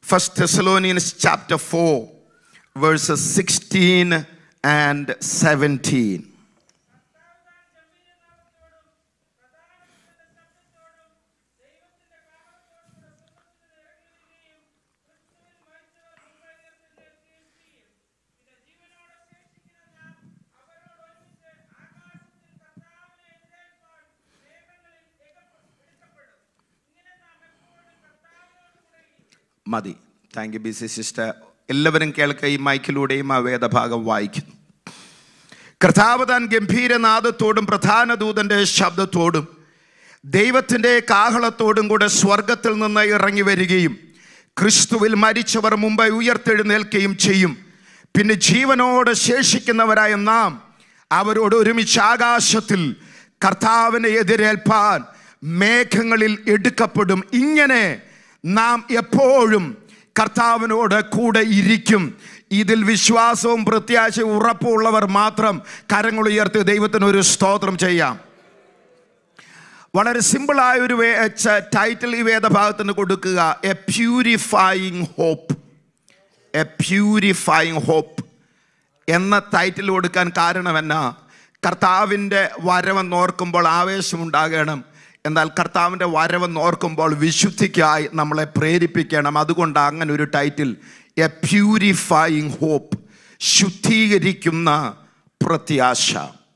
1 Thessalonians chapter 4 verses 16 and 17. മതി. Thank you busy sister. എല്ലാവരും കേൾക്കുക. ഈ മൈക്കിലൂടെയും ആ വേദഭാഗം വായിക്കുന്നു. കർത്താവ് താൻ ഗംഭീരനാദത്തോടും പ്രധാന ദൂതൻ്റെ ശബ്ദത്തോടും ദൈവത്തിൻ്റെ കാഹളത്തോടും കൂടെ സ്വർഗത്തിൽ നിന്ന് ഇറങ്ങി വരികയും ക്രിസ്തുവിൽ മരിച്ചവർ മുമ്പ് ഉയർത്തെഴുന്നേൽക്കുകയും ചെയ്യും. പിന്നെ ജീവനോട് ശേഷിക്കുന്നവരായ നാം അവരോട് ഒരുമിച്ച് ആകാശത്തിൽ കർത്താവിനെ എതിരേൽപ്പാൻ മേഘങ്ങളിൽ എടുക്കപ്പെടും. ഇങ്ങനെ നാം എപ്പോഴും കർത്താവിനോട് കൂടെ ഇരിക്കും. ഇതിൽ വിശ്വാസവും പ്രത്യാശയും ഉറപ്പുള്ളവർ മാത്രം കരങ്ങൾ ഉയർത്തി ദൈവത്തിനൊരു സ്തോത്രം ചെയ്യാം. വളരെ സിമ്പിളായ ഒരു ടൈറ്റിൽ ഈ വേദഭാഗത്തിന് കൊടുക്കുക, a purifying hope. A purifying hope എന്ന ടൈറ്റിൽ കൊടുക്കാൻ കാരണം എന്നാ? കർത്താവിൻ്റെ വരവെന്നോർക്കുമ്പോൾ ആവേശമുണ്ടാകണം. എന്നാൽ കർത്താവിൻ്റെ വരവെന്നോർക്കുമ്പോൾ വിശുദ്ധിക്കായി നമ്മളെ പ്രേരിപ്പിക്കണം. അതുകൊണ്ട് അങ്ങനെ ഒരു ടൈറ്റിൽ, എ പ്യൂരിഫയിങ് ഹോപ്പ്, ശുദ്ധീകരിക്കുന്ന പ്രത്യാശ.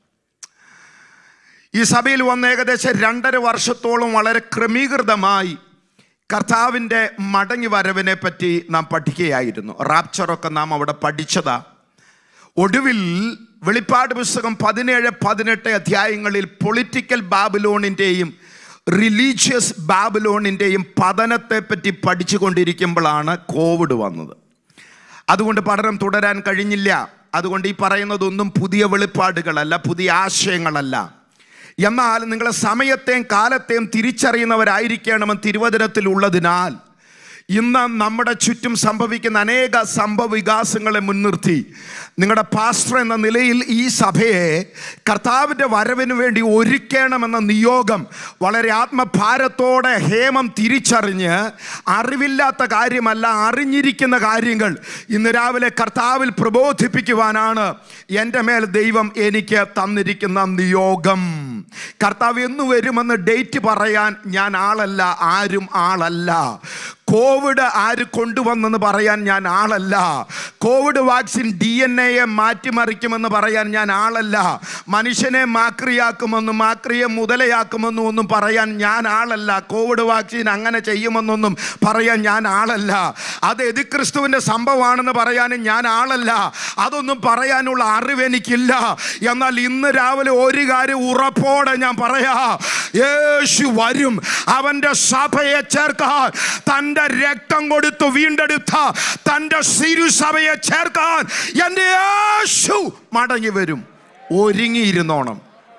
ഈ സഭയിൽ വന്ന് ഏകദേശം 2.5 വർഷത്തോളം വളരെ ക്രമീകൃതമായി കർത്താവിൻ്റെ മടങ്ങി വരവിനെ പറ്റി നാം പഠിക്കുകയായിരുന്നു. റാപ്ചറൊക്കെ നാം അവിടെ പഠിച്ചതാ. ഒടുവിൽ വെളിപ്പാട് പുസ്തകം 17-18 അധ്യായങ്ങളിൽ പൊളിറ്റിക്കൽ ബാബിലോണിൻ്റെയും റിലീജിയസ് ബാബിലോണിൻ്റെയും പതനത്തെപ്പറ്റി പഠിച്ചു കൊണ്ടിരിക്കുമ്പോഴാണ് കോവിഡ് വന്നത്. അതുകൊണ്ട് പഠനം തുടരാൻ കഴിഞ്ഞില്ല. അതുകൊണ്ട് ഈ പറയുന്നതൊന്നും പുതിയ വെളിപ്പാടുകളല്ല, പുതിയ ആശയങ്ങളല്ല. എന്നാൽ നിങ്ങൾ സമയത്തെയും കാലത്തെയും തിരിച്ചറിയുന്നവരായിരിക്കണമെന്ന് തിരുവചനത്തിലുള്ളതിനാൽ ഇന്ന് നമ്മുടെ ചുറ്റും സംഭവിക്കുന്ന അനേക സംഭവ വികാസങ്ങളെ മുൻനിർത്തി നിങ്ങളുടെ പാസ്റ്റർ എന്ന നിലയിൽ ഈ സഭയെ കർത്താവിൻ്റെ വരവിന് വേണ്ടി ഒരുക്കണമെന്ന നിയോഗം വളരെ ആത്മഭാരത്തോടെ ഹേമം തിരിച്ചറിഞ്ഞ്, അറിവില്ലാത്ത കാര്യമല്ല, അറിഞ്ഞിരിക്കുന്ന കാര്യങ്ങൾ ഇന്ന് രാവിലെ കർത്താവിൽ പ്രബോധിപ്പിക്കുവാനാണ് എൻ്റെ മേൽ ദൈവം എനിക്ക് തന്നിരിക്കുന്ന നിയോഗം. കർത്താവ് എന്ന് വരുമെന്ന് ഡേറ്റ് പറയാൻ ഞാൻ ആളല്ല, ആരും ആളല്ല. കോവിഡ് ആര് കൊണ്ടുവന്നെന്ന് പറയാൻ ഞാൻ ആളല്ല. കോവിഡ് വാക്സിൻ DNA മാറ്റിമറിക്കുമെന്ന് പറയാൻ ഞാൻ ആളല്ല. മനുഷ്യനെ മാക്രിയാക്കുമെന്നും മാക്രിയെ മുതലയാക്കുമെന്നും ഒന്നും പറയാൻ ഞാൻ ആളല്ല. കോവിഡ് വാക്സിൻ അങ്ങനെ ചെയ്യുമെന്നൊന്നും പറയാൻ ഞാൻ ആളല്ല. അത് എതിക്രിസ്തുവിൻ്റെ സംഭവമാണെന്ന് പറയാനും ഞാൻ ആളല്ല. അതൊന്നും പറയാനുള്ള അറിവ് എനിക്കില്ല. എന്നാൽ ഇന്ന് രാവിലെ ഒരു കാര്യം ഉറപ്പോടെ ഞാൻ പറയാ, യേശു വരും. അവൻ്റെ സഭയെ ചേർക്കാൻ, തൻ്റെ രക്തം കൊടുത്തു വീണ്ടെടുത്ത തൻ്റെ സിരുസഭയെ ചേർക്കാൻ എൻ്റെ യേശു മടങ്ങി വരും. ഒരുങ്ങിയിരുന്നോണം.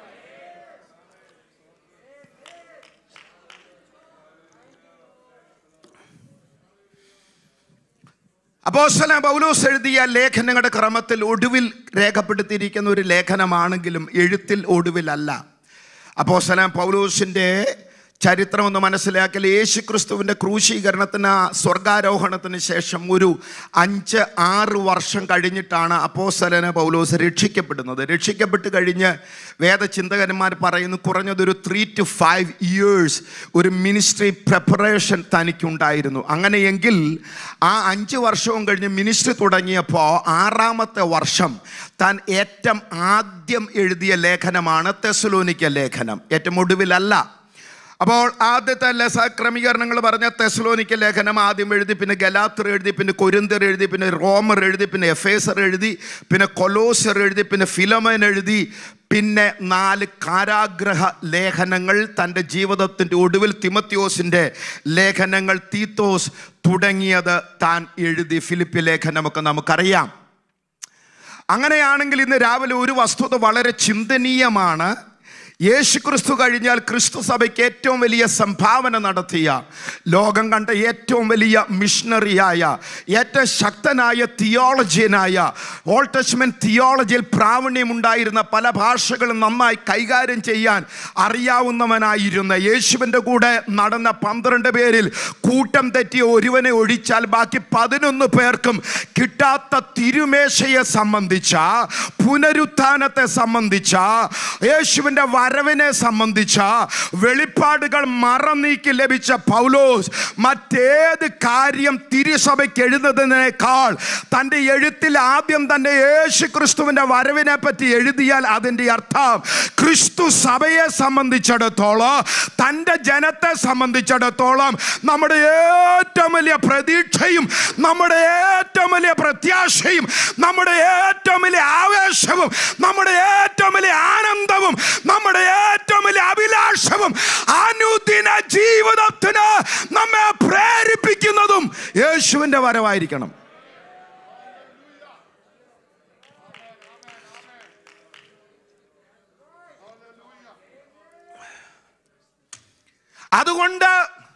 അപ്പോസ്തലൻ പൗലോസ് എഴുതിയ ലേഖനങ്ങളുടെ ക്രമത്തിൽ ഒടുവിൽ രേഖപ്പെടുത്തിയിരിക്കുന്ന ഒരു ലേഖനമാണെങ്കിലും എഴുത്തിൽ ഒടുവിലല്ല. അപ്പോസ്തലൻ പൗലോസിൻ്റെ ചരിത്രം ഒന്ന് മനസ്സിലാക്കിയാൽ യേശുക്രിസ്തുവിൻ്റെ ക്രൂശീകരണത്തിന്, സ്വർഗാരോഹണത്തിന് ശേഷം ഒരു 5-6 വർഷം കഴിഞ്ഞിട്ടാണ് അപ്പോസ്തലൻ പൗലോസ് രക്ഷിക്കപ്പെടുന്നത്. രക്ഷിക്കപ്പെട്ട് കഴിഞ്ഞ് വേദചിന്തകന്മാർ പറയുന്നു കുറഞ്ഞതൊരു 3 to 5 years ഒരു മിനിസ്ട്രി പ്രിപ്പറേഷൻ തനിക്കുണ്ടായിരുന്നു. അങ്ങനെയെങ്കിൽ ആ 5 വർഷവും കഴിഞ്ഞ് മിനിസ്ട്രി തുടങ്ങിയപ്പോൾ 6ാമത്തെ വർഷം താൻ ഏറ്റവും ആദ്യം എഴുതിയ ലേഖനമാണ് തെസ്സലോനിക്ക ലേഖനം. ഏറ്റവും ഒടുവിലല്ല. അപ്പോൾ ആദ്യത്തെ ക്രമീകരണങ്ങൾ പറഞ്ഞ തെസ്സലോനിക്ക ലേഖനം ആദ്യം എഴുതി, പിന്നെ ഗലാത്യർ എഴുതി, പിന്നെ കൊരിന്ത്യർ എഴുതി, പിന്നെ റോമർ എഴുതി, പിന്നെ എഫേസർ എഴുതി, പിന്നെ കൊലോസ്യർ എഴുതി, പിന്നെ ഫിലമോൻ എഴുതി, പിന്നെ 4 കാരാഗ്രഹ ലേഖനങ്ങൾ തൻ്റെ ജീവിതത്തിൻ്റെ ഒടുവിൽ തിമോത്തിയോസിൻ്റെ ലേഖനങ്ങൾ, തീത്തോസ് തുടങ്ങിയത് താൻ എഴുതി. ഫിലിപ്പി ലേഖനമൊക്കെ നമുക്കറിയാം. അങ്ങനെയാണെങ്കിൽ ഇന്ന് രാവിലെ ഒരു വസ്തുത വളരെ ചിന്തനീയമാണ്. യേശുക്രിസ്തു കഴിഞ്ഞാൽ ക്രിസ്തു സഭയ്ക്ക് ഏറ്റവും വലിയ സംഭാവന നടത്തിയ, ലോകം കണ്ട ഏറ്റവും വലിയ മിഷണറിയായ, ഏറ്റവും ശക്തനായ തിയോളജിയനായ, ഓൾഡ് ടെസ്റ്റ്മെന്റ് തിയോളജിയിൽ പ്രാവീണ്യമുണ്ടായിരുന്ന, പല ഭാഷകളും നന്നായി കൈകാര്യം ചെയ്യാൻ അറിയാവുന്നവനായിരുന്ന, യേശുവിൻ്റെ കൂടെ നടന്ന 12 പേരിൽ കൂട്ടം തെറ്റിയ ഒരുവനെ ഒഴിച്ചാൽ ബാക്കി 11 പേർക്കും കിട്ടാത്ത തിരുമേശയെ സംബന്ധിച്ച, പുനരുത്ഥാനത്തെ സംബന്ധിച്ച, യേശുവിൻ്റെ വരവിനെ സംബന്ധിച്ച വെളിപ്പാടുകൾ മറനീക്കി ലഭിച്ച പൗലോസ് മറ്റേത് കാര്യം തിരുസഭയ്ക്ക് എഴുതുന്നതിനേക്കാൾ തൻ്റെ എഴുത്തിൽ ആദ്യം തന്നെ യേശു ക്രിസ്തുവിൻ്റെ വരവിനെ പറ്റി എഴുതിയാൽ അതിൻ്റെ അർത്ഥം ക്രിസ്തു സഭയെ സംബന്ധിച്ചിടത്തോളം, തൻ്റെ ജനത്തെ സംബന്ധിച്ചിടത്തോളം നമ്മുടെ ഏറ്റവും വലിയ പ്രതീക്ഷയും, നമ്മുടെ ഏറ്റവും വലിയ പ്രത്യാശയും, നമ്മുടെ ഏറ്റവും വലിയ ആവേശവും, നമ്മുടെ ഏറ്റവും വലിയ ആനന്ദവും, നമ്മുടെ ഏറ്റവും വലിയ അഭിലാഷവും, അനുദിന ജീവിതത്തിന് നമ്മെ പ്രേരിപ്പിക്കുന്നതും യേശുവിൻ്റെ വരവായിരിക്കണം. അതുകൊണ്ട്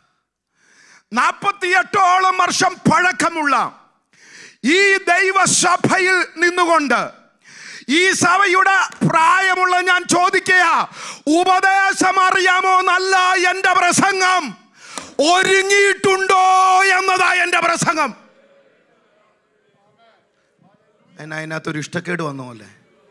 48ഓളം വർഷം പഴക്കമുള്ള ഈ ദൈവസഭയിൽ നിന്നുകൊണ്ട്, ഈ സഭയുടെ പ്രായമുള്ള ഞാൻ ചോദിക്കുക, ഉപദേശം അറിയാമോ എന്നല്ല എൻ്റെ പ്രസംഗം, ഒരുങ്ങിയിട്ടുണ്ടോ എന്നതാ എൻ്റെ പ്രസംഗം. അതിനകത്തൊരു ഇഷ്ടക്കേട് വന്ന പോലെ.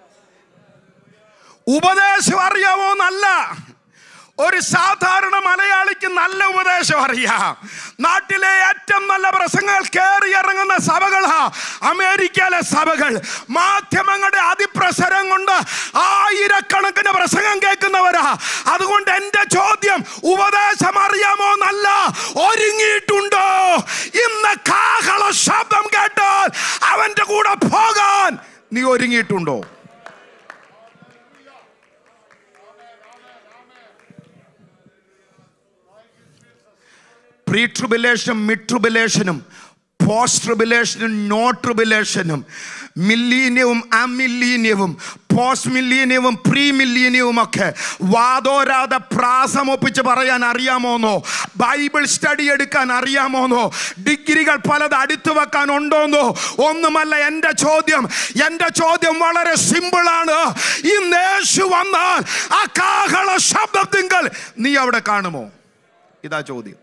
ഉപദേശം അറിയാമോ എന്നല്ല. ഒരു സാധാരണ മലയാളിക്ക് നല്ല ഉപദേശം അറിയാം. നാട്ടിലെ ഏറ്റവും നല്ല പ്രസംഗങ്ങൾ കയറി ഇറങ്ങുന്ന സഭകളാ അമേരിക്കയിലെ സഭകൾ. മാധ്യമങ്ങളുടെ അതിപ്രസരം കൊണ്ട് ആയിരക്കണക്കിന് പ്രസംഗം കേൾക്കുന്നവരാ. അതുകൊണ്ട് എൻ്റെ ചോദ്യം ഉപദേശം അറിയാമോ എന്നല്ല, ഒരുങ്ങിയിട്ടുണ്ടോ? ഇന്ന് കാഹള ശബ്ദം കേട്ടാൽ അവൻ്റെ കൂടെ പോകാൻ നീ ഒരുങ്ങിയിട്ടുണ്ടോ? പ്രീ ട്രിബുലേഷനും മിഡ് ട്രിബുലേഷനും പോസ്റ്റ് ട്രിബുലേഷനും നോ ട്രിബുലേഷനും, മില്ലീനിയവും അമില്ലീനിയവും പോസ്റ്റ് മില്ലീനിയവും പ്രീ മില്ലീനിയവും ഒക്കെ വാദോരാതെ പ്രാസമൊപ്പിച്ച് പറയാൻ അറിയാമോന്നോ? ബൈബിൾ സ്റ്റഡി എടുക്കാൻ അറിയാമോന്നോ? ഡിഗ്രികൾ പലത് അടുത്തു വെക്കാൻ ഉണ്ടോന്നോ? ഒന്നുമല്ല. എൻ്റെ ചോദ്യം വളരെ സിമ്പിളാണ്. ഇന്ന് യേശു വന്നാൽ ആ കാഹള ശബ്ദത്തിങ്കൽ നീ അവിടെ കാണുമോ? ഇതാ ചോദ്യം.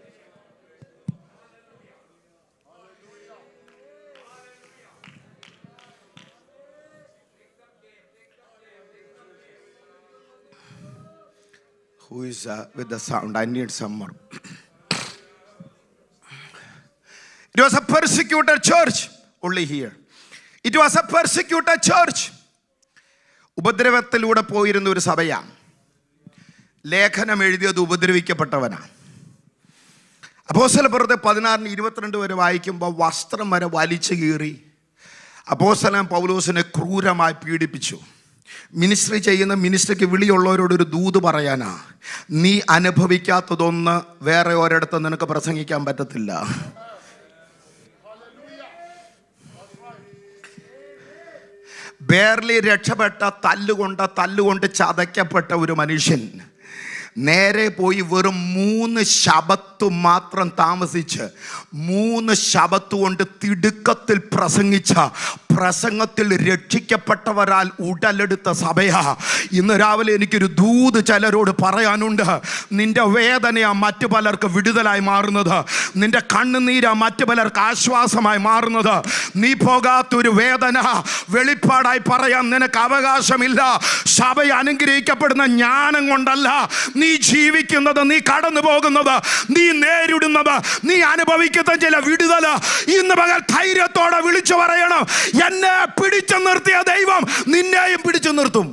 Who is with the sound? I need some more. It was a persecuted church only here. It was a persecuted church. ഉപദ്രവത്തിലൂടെ പോയിരുന്ന ഒരു സഭയാണ്. ലേഖനം എഴുതിയത് ഉപദ്രവിക്കപ്പെട്ടവനാണ്. അപ്പോസ്തലപ്രവൃത്തി 16:22 വരെ വായിക്കുമ്പോൾ വസ്ത്രം വരെ വലിച്ചു കീറി അപ്പോസ്തലൻ പൗലോസിനെ ക്രൂരമായി പീഡിപ്പിച്ചു. മിനിസ്ട്രി ചെയ്യുന്ന മിനിസ്ട്രിക്ക് വിളിയുള്ളവരോടൊരു ദൂത് പറയാനാ, നീ അനുഭവിക്കാത്തതൊന്ന് വേറെ ഒരിടത്ത് നിനക്ക് പ്രസംഗിക്കാൻ പറ്റത്തില്ല. ബേർലി രക്ഷപ്പെട്ട, തല്ലുകൊണ്ട് ചതയ്ക്കപ്പെട്ട ഒരു മനുഷ്യൻ നേരെ പോയി വെറും 3 ശബത്ത് മാത്രം താമസിച്ച് 3 ശബത്ത് കൊണ്ട് തിടുക്കത്തിൽ പ്രസംഗിച്ച, പ്രസംഗത്തിൽ രക്ഷിക്കപ്പെട്ടവരാൽ ഉടലെടുത്ത സഭയാ. ഇന്ന് രാവിലെ എനിക്കൊരു ദൂത് ചിലരോട് പറയാനുണ്ട്. നിന്റെ വേദനയാ മറ്റു പലർക്ക് വിടുതലായി മാറുന്നത്. നിന്റെ കണ്ണുനീരാ മറ്റു പലർക്ക് ആശ്വാസമായി മാറുന്നത്. നീ പോകാത്തൊരു വേദന വെളിപ്പാടായി പറയാൻ നിനക്ക് അവകാശമില്ല. സഭ അനുഗ്രഹിക്കപ്പെടുന്ന ജ്ഞാനം കൊണ്ടല്ല നീ ജീവിക്കുന്നത്, നീ കടന്നു പോകുന്നത്, നീ നേരിടുന്നത്, നീ അനുഭവിക്കുന്ന ചില വിടുതല ഇന്ന് പകൽ ധൈര്യത്തോടെ വിളിച്ചു പറയണം, എന്നെ പിടിച്ചു നിർത്തിയ ദൈവം നിന്നെയും പിടിച്ചു നിർത്തും.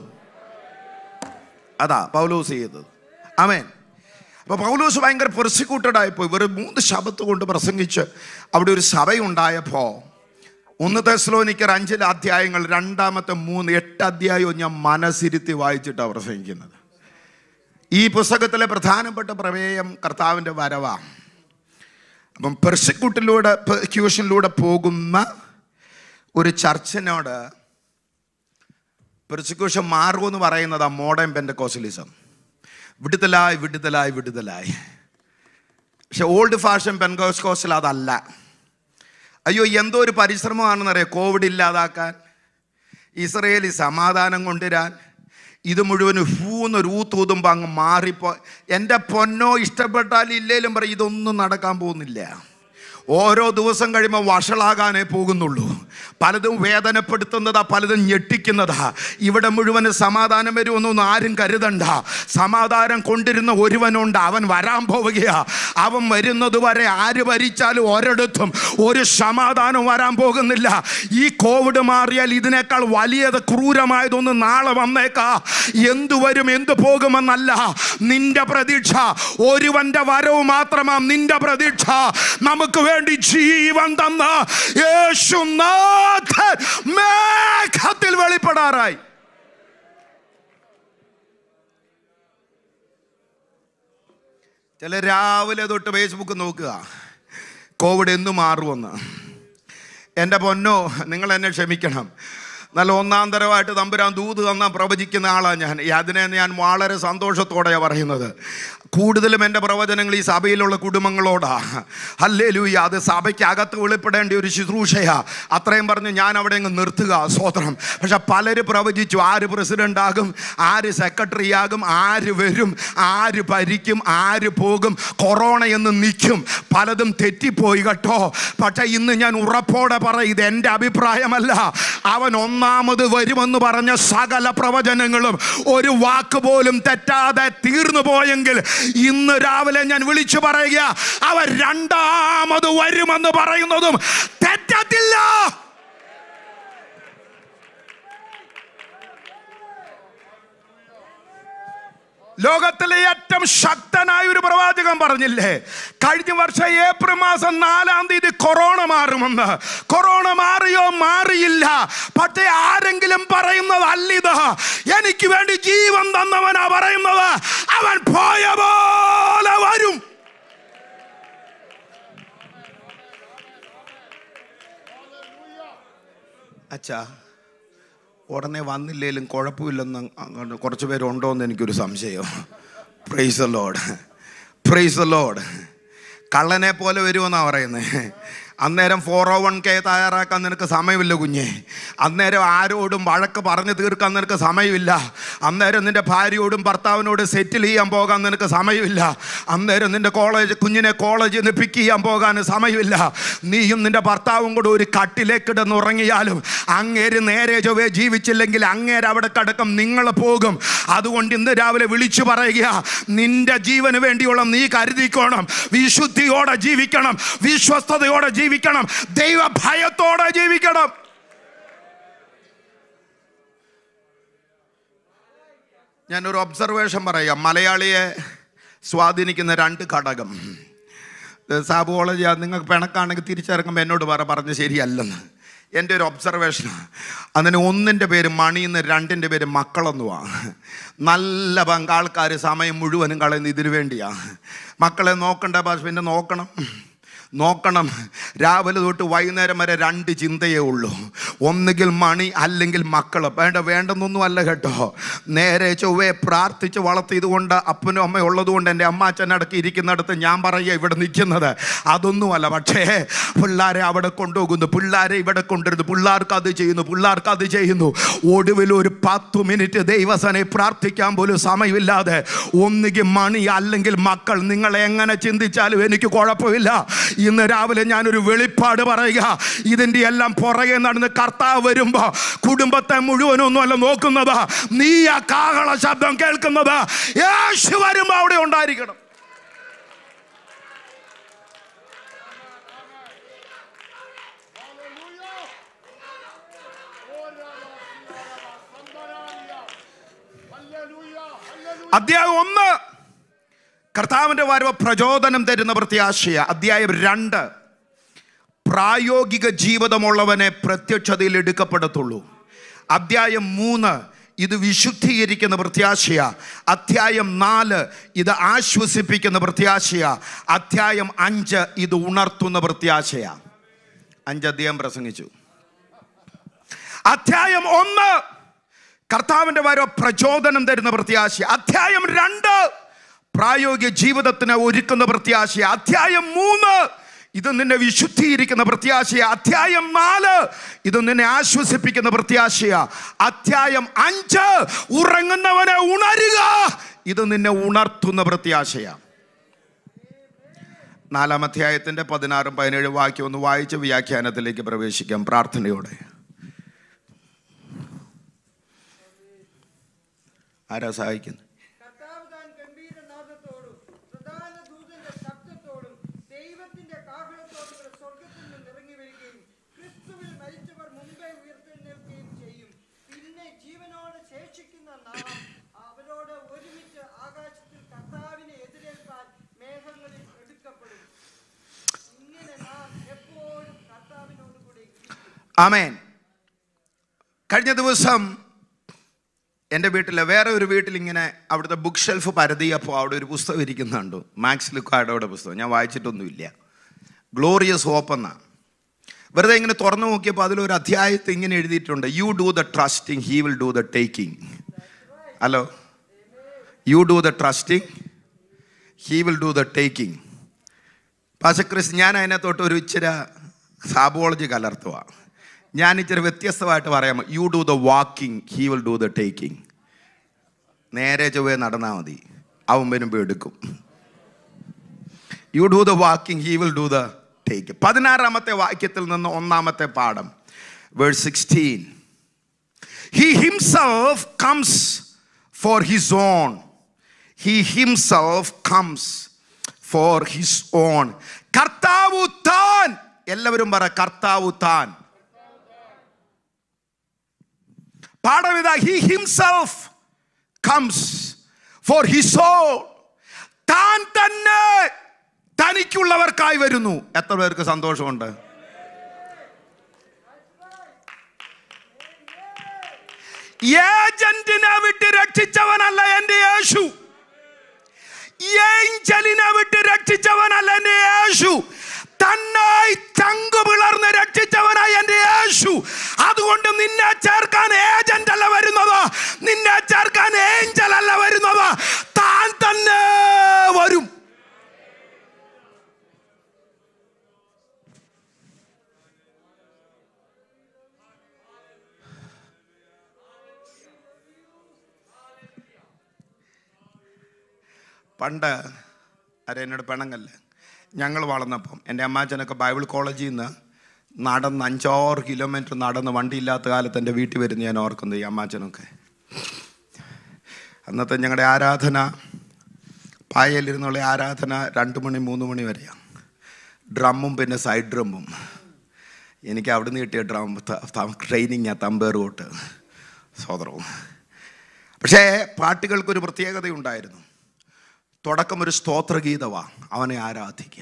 അതാ പൗലോസ് ചെയ്തത്. ആമേൻ. അപ്പോൾ പൗലോസ് ഭയങ്കര പെർസിക്യൂട്ടഡ് ആയിപ്പോയി. വെറും 3 ശബത്ത് കൊണ്ട് പ്രസംഗിച്ച് അവിടെ ഒരു സഭയുണ്ടായപ്പോൾ 1 തെസ്സലോനിക്കർ 5 അധ്യായങ്ങൾ 2-ാമത്തെ 8 അധ്യായവും ഞാൻ മനസ്സിരുത്തി വായിച്ചിട്ടാണ് പ്രസംഗിക്കുന്നത്. ഈ പുസ്തകത്തിലെ പ്രധാനപ്പെട്ട പ്രമേയം കർത്താവിൻ്റെ വരവാണ്. അപ്പം പെർസിക്യൂഷനിലൂടെ പോകുന്ന ഒരു ചർച്ചിനോട് പെർസിക്യൂഷൻ മാർഗമെന്ന് പറയുന്നത് മോഡേൺ പെന്റക്കോസ്റ്റലിസം. വിടുതലായി വിടുതലായി വിടുതലായി. പക്ഷെ ഓൾഡ് ഫാഷൻ പെന്തക്കോസ്തൽ അതല്ല. അയ്യോ, എന്തോ ഒരു പരിശ്രമമാണെന്നറിയാം കോവിഡ് ഇല്ലാതാക്കാൻ, ഇസ്രയേലിൽ സമാധാനം കൊണ്ടുവരാൻ. ഇത് മുഴുവൻ ഹൂന്നൊരു ഊത്തൂതുമ്പോൾ അങ്ങ് മാറിപ്പോ. എൻ്റെ പൊന്നോ, ഇഷ്ടപ്പെട്ടാലും ഇല്ലേലും പറയും ഇതൊന്നും നടക്കാൻ പോകുന്നില്ല. ഓരോ ദിവസം കഴിയുമ്പോൾ വഷളാകാനേ പോകുന്നുള്ളൂ. പലതും വേദനപ്പെടുത്തുന്നതാ, പലതും ഞെട്ടിക്കുന്നതാ. ഇവിടെ മുഴുവന് സമാധാനം വരുമെന്നൊന്നും ആരും കരുതണ്ട. സമാധാനം കൊണ്ടിരുന്ന ഒരുവനുണ്ട്, അവൻ വരാൻ പോവുകയാ. അവൻ വരുന്നത് വരെ ആര് ഭരിച്ചാലും ഒരിടത്തും ഒരു സമാധാനം വരാൻ പോകുന്നില്ല. ഈ കോവിഡ് മാറിയാൽ ഇതിനേക്കാൾ വലിയത് ക്രൂരമായതൊന്ന് നാളെ വന്നേക്കാ. എന്തു വരും എന്തു പോകുമെന്നല്ല നിന്റെ പ്രതീക്ഷ. ഒരുവന്റെ വരവ് മാത്രമാ നിന്റെ പ്രതീക്ഷ. നമുക്ക് വേണ്ടി ജീവൻ തന്ന യേശുനാഥൻ മേഘത്തിൽ വെളിപ്പെടാറായി. ചില രാവിലെ തൊട്ട് ഫേസ്ബുക്ക് നോക്കുക, കോവിഡ് എന്ന് മാറുമെന്ന്. എൻ്റെ പൊന്നോ, നിങ്ങൾ എന്നെ ക്ഷമിക്കണം. നല്ല ഒന്നാം തരമായിട്ട് തമ്പുരാൻ ദൂത് തന്നാൽ പ്രവചിക്കുന്ന ആളാണ് ഞാൻ. അതിനെ ഞാൻ വളരെ സന്തോഷത്തോടെയാണ് പറയുന്നത്. കൂടുതലും എൻ്റെ പ്രവചനങ്ങൾ ഈ സഭയിലുള്ള കുടുംബങ്ങളോടാ. ഹല്ലേലൂയ. അത് സഭയ്ക്കകത്ത് വെളിപ്പെടേണ്ട ഒരു ശുശ്രൂഷയാ. അത്രയും പറഞ്ഞ് ഞാൻ അവിടെ അങ്ങ് നിർത്തുക. സ്വതന്ത്രം. പക്ഷെ പലര് പ്രവചിച്ചു, ആര് പ്രസിഡന്റ് ആകും, ആര് സെക്രട്ടറി ആകും, ആര് വരും, ആര് ഭരിക്കും, ആര് പോകും, കൊറോണ എന്ന് നിൽക്കും. പലതും തെറ്റിപ്പോയി കേട്ടോ. പക്ഷെ ഇന്ന് ഞാൻ ഉറപ്പോടെ പറയും, ഇത് എൻ്റെ അഭിപ്രായമല്ല. അവൻ ഒന്നാമത് വരുമെന്ന് പറഞ്ഞ സകല പ്രവചനങ്ങളും ഒരു വാക്ക് പോലും തെറ്റാതെ തീർന്നു പോയെങ്കിൽ ഇന്ന് രാവിലെ ഞാൻ വിളിച്ചു പറയുക, അവൻ രണ്ടാമത് വരുമെന്ന് പറയുന്നതും തെറ്റത്തില്ല. ലോകത്തിലെ ഏറ്റവും ശക്തനായ ഒരു പ്രവാചകൻ പറഞ്ഞില്ലേ, കഴിഞ്ഞ വർഷം ഏപ്രിൽ മാസം 4-ാം തീയതി കൊറോണ മാറുമെന്ന്. കൊറോണ മാറിയോ? മാറിയില്ല. പക്ഷേ ആരെങ്കിലും പറയുന്നത് അല്ലിത്. എനിക്ക് വേണ്ടി ജീവൻ തന്നവനാ പറയുന്നത്. അവൻ പോയ പോലെ വരും. അച്ഛാ, ഉടനെ വന്നില്ലേലും കുഴപ്പമില്ലെന്ന് കുറച്ച് പേരുണ്ടോ എന്ന് എനിക്കൊരു സംശയം. Praise the lord, praise the lord. കള്ളനെ പോലെ വരുമെന്നാണ് പറയുന്നത്. അന്നേരം 401k തയ്യാറാക്കാൻ നിനക്ക് സമയമില്ല കുഞ്ഞെ. അന്നേരം ആരോടും വഴക്ക് പറഞ്ഞു തീർക്കാൻ നിനക്ക് സമയമില്ല. അന്നേരം നിൻ്റെ ഭാര്യയോടും ഭർത്താവിനോട് സെറ്റിൽ ചെയ്യാൻ പോകാൻ നിനക്ക് സമയമില്ല. അന്നേരം നിൻ്റെ കുഞ്ഞിനെ കോളേജിൽ നിന്ന് പിക്ക് ചെയ്യാൻ പോകാൻ സമയമില്ല. നീയും നിൻ്റെ ഭർത്താവും കൂടെ ഒരു കട്ടിലേക്കിടന്നുറങ്ങിയാലും അങ്ങേര് നേരെ ചൊവ്വേ ജീവിച്ചില്ലെങ്കിൽ അങ്ങേര് അവിടെ കിടക്കും, നിങ്ങൾ പോകും. അതുകൊണ്ട് ഇന്ന് രാവിലെ വിളിച്ചു പറയുക, നിന്റെ ജീവന് വേണ്ടിയുള്ള നീ കരുതിക്കോണം. വിശുദ്ധിയോടെ ജീവിക്കണം, വിശ്വസ്തയോടെ ജീവിക്കണം, ദൈവ ഭയത്തോടെ ജീവിക്കണം. ഞാനൊരു ഒബ്സർവേഷൻ പറയാം. മലയാളിയെ സ്വാധീനിക്കുന്ന 2 ഘടകം. സാബോളജി, നിങ്ങൾക്ക് പിണക്കാണെങ്കിൽ തിരിച്ചിറങ്ങുമ്പോൾ എന്നോട് പറഞ്ഞ് ശരിയല്ലെന്ന് എൻ്റെ ഒരു ഒബ്സർവേഷനാണ്. അതിന് 1ൻ്റെ പേര് മണിന്ന്, 2ൻ്റെ പേര് മക്കളെന്നുമാണ്. നല്ല ആൾക്കാർ സമയം മുഴുവനും കളയുന്നത് ഇതിനു വേണ്ടിയാണ്. മക്കളെ നോക്കണ്ട ഭാഷ, പിന്നെ നോക്കണം. രാവിലെ തൊട്ട് വൈകുന്നേരം വരെ 2 ചിന്തയേ ഉള്ളൂ. ഒന്നുകിൽ മണി അല്ലെങ്കിൽ മക്കൾ. വേണ്ടെന്നൊന്നും അല്ല കേട്ടോ. നേരെ ചൊവ്വേ പ്രാർത്ഥിച്ച് വളർത്തിയതുകൊണ്ട്, അപ്പനും അമ്മയും ഉള്ളതുകൊണ്ട്, എൻ്റെ അമ്മാച്ചൻ അടക്കി ഇരിക്കുന്നിടത്ത് ഞാൻ പറയുക ഇവിടെ നിൽക്കുന്നത് അതൊന്നുമല്ല. പക്ഷേ പിള്ളേരെ അവിടെ കൊണ്ടുപോകുന്നു, പിള്ളേരെ ഇവിടെ കൊണ്ടുവരുന്നു, പിള്ളേർക്ക് അത് ചെയ്യുന്നു, പിള്ളേർക്ക് അത് ചെയ്യുന്നു. ഒടുവിൽ ഒരു 10 മിനിറ്റ് ദൈവസനെ പ്രാർത്ഥിക്കാൻ പോലും സമയമില്ലാതെ ഒന്നുകിൽ മണി അല്ലെങ്കിൽ മക്കൾ. നിങ്ങൾ എങ്ങനെ ചിന്തിച്ചാലും എനിക്ക് കുഴപ്പമില്ല. ഇന്ന് രാവിലെ ഞാനൊരു വെളിപ്പാട് പറയുക, ഇതിൻ്റെ എല്ലാം പുറകെ നടന്ന് കർത്താവ് വരുമ്പോ കുടുംബത്തെ മുഴുവനൊന്നും അല്ല നോക്കുന്നത്, നീ ആ കാഹള ശബ്ദം കേൾക്കുന്നത്. യേശു വരുമ്പോ അവിടെ ഉണ്ടായിരിക്കണം. അധ്യായം 1 കർത്താവിൻ്റെ വരവ് പ്രചോദനം തരുന്ന പ്രത്യാശയ. അധ്യായം 2 പ്രായോഗിക ജീവിതമുള്ളവനെ പ്രത്യക്ഷതയിൽ എടുക്കപ്പെടത്തുള്ളൂ. അധ്യായം 3 ഇത് വിശുദ്ധീകരിക്കുന്ന പ്രത്യാശയ. അധ്യായം 4 ഇത് ആശ്വസിപ്പിക്കുന്ന പ്രത്യാശയ. അധ്യായം 5 ഇത് ഉണർത്തുന്ന പ്രത്യാശയ. 5 അധ്യായം പ്രസംഗിച്ചു. അധ്യായം 1 കർത്താവിൻ്റെ വരവ് പ്രചോദനം തരുന്ന പ്രത്യാശ. അധ്യായം 2 പ്രായോഗിക ജീവിതത്തിന് ഒരുക്കുന്ന പ്രത്യാശ. അധ്യായം 3 ഇത് നിന്നെ വിശുദ്ധീകരിക്കുന്ന പ്രത്യാശയ. അധ്യായം 4 ഇത് നിന്നെ ആശ്വസിപ്പിക്കുന്ന പ്രത്യാശയ. അധ്യായം 5 ഉറങ്ങുന്നവനെ ഉണരുക, ഇത് നിന്നെ ഉണർത്തുന്ന പ്രത്യാശയ. 4-ാം അധ്യായത്തിൻ്റെ 16-17 വാക്യം ഒന്ന് വായിച്ച് വ്യാഖ്യാനത്തിലേക്ക് പ്രവേശിക്കാം പ്രാർത്ഥനയോടെ. ആരാ സഹായിക്കുന്നത്? ആമേൻ. കഴിഞ്ഞ ദിവസം എൻ്റെ വീട്ടിൽ, വേറെ ഒരു വീട്ടിൽ ഇങ്ങനെ അവിടുത്തെ ബുക്ക് ഷെൽഫ് പരതിയപ്പോൾ അവിടെ ഒരു പുസ്തകം ഇരിക്കുന്നുണ്ട്, മാക്സ് ലുക്കാർഡോയുടെ പുസ്തകം. ഞാൻ വായിച്ചിട്ടൊന്നുമില്ല. ഗ്ലോറിയസ് ഹോപ്പ് എന്നാണ്. വെറുതെ ഇങ്ങനെ തുറന്നു നോക്കിയപ്പോൾ അതിലൊരു അധ്യായത്തിൽ ഇങ്ങനെ എഴുതിയിട്ടുണ്ട്, you do the trusting, he will do the taking. Hello, you do the trusting, he will do the taking. Pastor ഞാൻ അതിനകത്തോട്ട് ഒരു ഇച്ചിരി സാബോളജി കലർത്തുക. ഞാൻ ഇച്ചിരി വ്യത്യസ്തമായിട്ട് പറയാം, you do the walking, he will do the taking. നേരെ ചൊവ്വേ നടന്നാൽ മതി, അവൻ വരുമ്പോൾ എടുക്കും. You do the walking, he will do the taking. 16-ാമത്തെ വാക്യത്തിൽ നിന്ന് 1-ാമത്തെ പാഠം, verse 16. He himself comes for his own. He himself comes for his own. കർത്താവ് താൻ. എല്ലാവരും പറ, കർത്താവ് താൻ. പാഠം ഇതാ, he himself comes for his own. താൻ തന്നെ തനിക്കുള്ളവർക്കായി വരുന്നു. എത്ര പേർക്ക് സന്തോഷമുണ്ട്? ഏജന്റിനെ വിട്ട് രക്ഷിച്ചവനല്ല എൻ്റെ യേശു. ഏഞ്ചലിനെ വിട്ട് രക്ഷിച്ചവനല്ല എൻ്റെ യേശു. തന്നായി ചങ്കു പിളർന്ന് രക്ഷിച്ചവനായി എൻ്റെ യേശു. അതുകൊണ്ട് നിന്നെ ചേർക്കാൻ ഏജന്റ് അല്ല വരുന്നത്, നിന്നെ ചേർക്കാൻ ഏഞ്ചൽ അല്ല വരുന്നത്, താൻ തന്നെ വരും. പണ്ട് എന്നോട് പിണങ്ങല്ലേ, ഞങ്ങൾ വളർന്നപ്പം എൻ്റെ അമ്മാച്ചനൊക്കെ ബൈബിൾ കോളേജിൽ നിന്ന് നടന്ന് 5-6 കിലോമീറ്റർ നടന്ന്, വണ്ടിയില്ലാത്ത കാലത്ത് എൻ്റെ വീട്ടിൽ വരുന്ന ഞാൻ ഓർക്കുന്നു. ഈ അമ്മാച്ചനൊക്കെ അന്നത്തെ ഞങ്ങളുടെ ആരാധന, പായലിരുന്നുള്ള ആരാധന 2 മണി 3 മണി വരെയാണ്. ഡ്രമ്മും പിന്നെ സൈഡ് ഡ്രമ്മും. എനിക്ക് അവിടെ നിന്ന് കിട്ടിയ ട്രെയിനിങ് തമ്പേറുകൊട്ട് സോദരവും. പക്ഷേ പാട്ടുകൾക്കൊരു പ്രത്യേകതയുണ്ടായിരുന്നു. തുടക്കം ഒരു സ്തോത്രഗീതവാ, അവനെ ആരാധിക്കുക.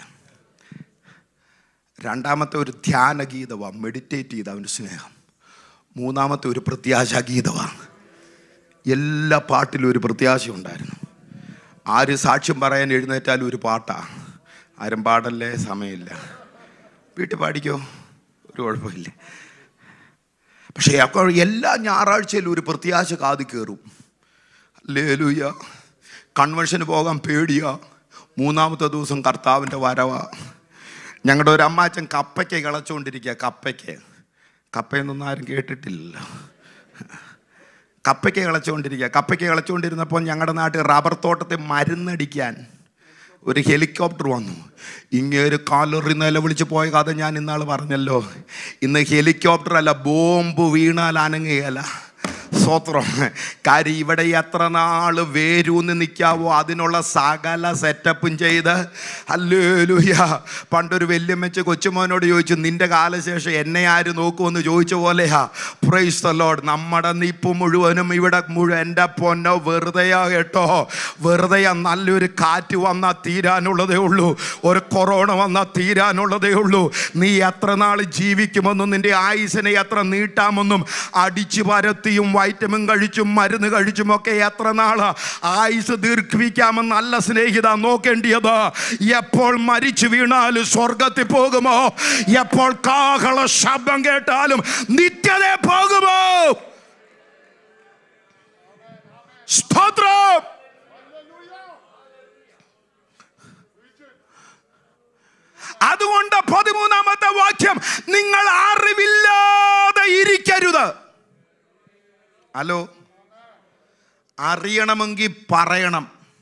2-ാമത്തെ ഒരു ധ്യാനഗീതവാ, മെഡിറ്റേറ്റ് ചെയ്ത് അവൻ്റെ സ്നേഹം. 3-ാമത്തെ ഒരു പ്രത്യാശാഗീതവാ. എല്ലാ പാട്ടിലും ഒരു പ്രത്യാശ ഉണ്ടായിരുന്നു. ആര് സാക്ഷ്യം പറയാൻ എഴുന്നേറ്റാലും ഒരു പാട്ടാ. ആരും പാടല്ലേ, സമയമില്ല, വീട്ടിൽ പാടിക്കോ, ഒരു കുഴപ്പമില്ല. പക്ഷേ അപ്പോൾ എല്ലാ ഞായറാഴ്ചയിലും ഒരു പ്രത്യാശ കാതി കയറും. ഹല്ലേലൂയ. കൺവെൻഷന് പോകാൻ പേടിയാ. 3-ാമത്തെ ദിവസം കർത്താവിൻ്റെ വരവാ. ഞങ്ങളുടെ ഒരു അമ്മാച്ചൻ കപ്പയ്ക്ക് കിളച്ചുകൊണ്ടിരിക്കുക. കപ്പയെന്നൊന്നും ആരും കേട്ടിട്ടില്ലല്ലോ. കപ്പയ്ക്ക് കിളച്ചുകൊണ്ടിരുന്നപ്പോൾ ഞങ്ങളുടെ നാട്ടിൽ റബ്ബർ തോട്ടത്തെ മരുന്നടിക്കാൻ ഒരു ഹെലികോപ്റ്റർ വന്നു. ഇങ്ങേര് കാലറി നിലവിളിച്ച് പോയ കഥ ഞാൻ ഇന്നാൾ പറഞ്ഞല്ലോ. ഇന്ന് ഹെലികോപ്റ്റർ അല്ല, ബോംബ് വീണാൽ അനങ്ങുകയല്ല. സ്തോത്രം. കാര്യം ഇവിടെ എത്ര നാൾ വേരൂന്ന് നിൽക്കാവോ അതിനുള്ള സകല സെറ്റപ്പും ചെയ്ത്. ഹല്ലേലൂയ. പണ്ടൊരു വല്യമ്മച്ച് കൊച്ചുമോനോട് ചോദിച്ചു, നിന്റെ കാലശേഷം എന്നെ ആര് നോക്കുമെന്ന് ചോദിച്ച പോലെയാ. Praise the lord. നമ്മുടെ നിപ്പ് മുഴുവനും ഇവിടെ എൻ്റെ പൊന്നോ വെറുതെയാ കേട്ടോ, വെറുതെയാ. നല്ലൊരു കാറ്റ് വന്നാൽ തീരാനുള്ളതേ ഉള്ളൂ, ഒരു കൊറോണ വന്നാൽ തീരാനുള്ളതേ ഉള്ളൂ. നീ എത്ര നാൾ ജീവിക്കുമെന്നും നിന്റെ ആയുസിനെ എത്ര നീട്ടാമെന്നും അടിച്ചു പരത്തിയും വൈറ്റമിൻ കഴിച്ചും മരുന്ന് കഴിച്ചുമൊക്കെ എത്ര നാൾ ആയുസ് ദീർഘിപ്പിക്കാമെന്നല്ല സ്നേഹിത നോക്കേണ്ടിയത്. എപ്പോൾ മരിച്ചു വീണാലും സ്വർഗത്തിൽ പോകുമോ, എപ്പോൾ കാഹള ശബ്ദം കേട്ടാലും നിത്യത പോകുമോ. സ്തോത്രം. അതുകൊണ്ട് 13-ാമത്തെ വാക്യം, നിങ്ങൾ അറിവില്ലാതെ ഇരിക്കരുത്. ഹലോ, അറിയണമെങ്കിൽ പറയണം,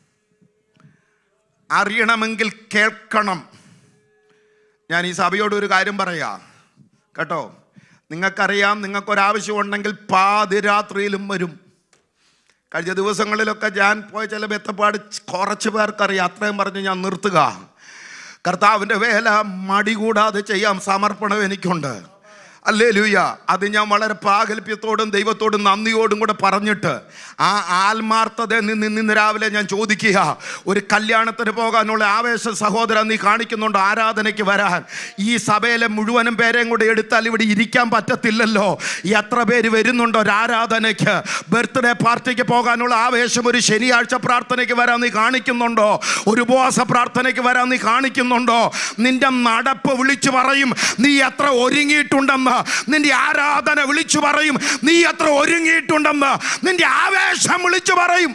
അറിയണമെങ്കിൽ കേൾക്കണം. ഞാൻ ഈ സഭയോട് ഒരു കാര്യം പറയാം കേട്ടോ. നിങ്ങൾക്കറിയാം, നിങ്ങൾക്കൊരാവശ്യമുണ്ടെങ്കിൽ പാതിരാത്രിയിലും വരും. കഴിഞ്ഞ ദിവസങ്ങളിലൊക്കെ ഞാൻ പോയ ചില ബന്ധപ്പാട് കുറച്ച് പേർക്കറിയാം. അത്രയും പറഞ്ഞ് ഞാൻ നിർത്തുക. കർത്താവിൻ്റെ വേല മടി കൂടാതെ ചെയ്യാം. സമർപ്പണം എനിക്കുണ്ട്. ഹല്ലേലൂയ. അത് ഞാൻ വളരെ പ്രാഗൽഭ്യത്തോടും ദൈവത്തോടും നന്ദിയോടും കൂടെ പറഞ്ഞിട്ട് ആ ആത്മാർത്ഥത നിന്ന് രാവിലെ ഞാൻ ചോദിക്കുക, ഒരു കല്യാണത്തിന് പോകാനുള്ള ആവേശം സഹോദരൻ നീ കാണിക്കുന്നുണ്ട് ആരാധനയ്ക്ക് വരാൻ? ഈ സഭയിലെ മുഴുവനും പേരെയും കൂടെ എടുത്താൽ ഇവിടെ ഇരിക്കാൻ പറ്റത്തില്ലല്ലോ. എത്ര പേര് വരുന്നുണ്ടോ ഒരു ആരാധനയ്ക്ക്? ബർത്ത്ഡേ പാർട്ടിക്ക് പോകാനുള്ള ആവേശം ഒരു ശനിയാഴ്ച പ്രാർത്ഥനയ്ക്ക് വരാൻ നീ കാണിക്കുന്നുണ്ടോ? ഒരു ഉപവാസ പ്രാർത്ഥനയ്ക്ക് വരാൻ നീ കാണിക്കുന്നുണ്ടോ? നിന്റെ നടപ്പ് വിളിച്ചു പറയും നീ എത്ര ഒരുങ്ങിയിട്ടുണ്ടെന്ന്. നിന്റെ ആരാധന വിളിച്ചു പറയും നീ എത്ര ഒരുങ്ങിയിട്ടുണ്ടെന്ന്. നിന്റെ ആവേശം വിളിച്ചു പറയും.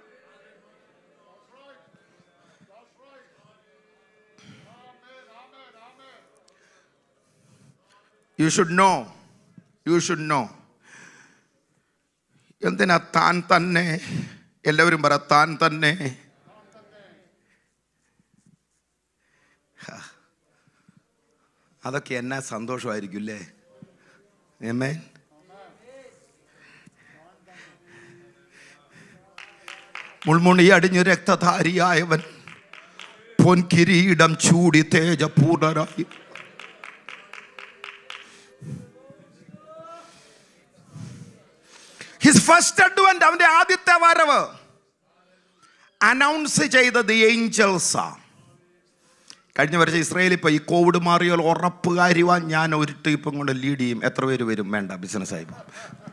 You should know. You should know. എന്തിനാ താൻ തന്നെ? എല്ലാവരും പറ, താൻ തന്നെ. അതൊക്കെ എന്നാ സന്തോഷമായിരിക്കും അല്ലേ? ആമേൻ. മുൾമുണി അടിഞ്ഞു രക്തധാരിയായവൻ പൊൻകിരീടം ചൂടി തേജപൂർണരായി. ഹിസ് ഫസ്റ്റ് അഡ്വന്റ്, അവന്റെ ആദ്യത്തെ വരവ് അനൗൺസ് ചെയ്തത് ഏഞ്ചൽസാ. കഴിഞ്ഞ വർഷം ഇസ്രായേലിൽ ഇപ്പോൾ ഈ കോവിഡ് മാറിയാൽ ഉറപ്പ് കാര്യവാൻ ഞാൻ ഒരു ട്രിപ്പും കൊണ്ട് ലീഡ് ചെയ്യും. എത്ര പേര് വരും? വേണ്ട, ബിസിനസ്സായി പോകും.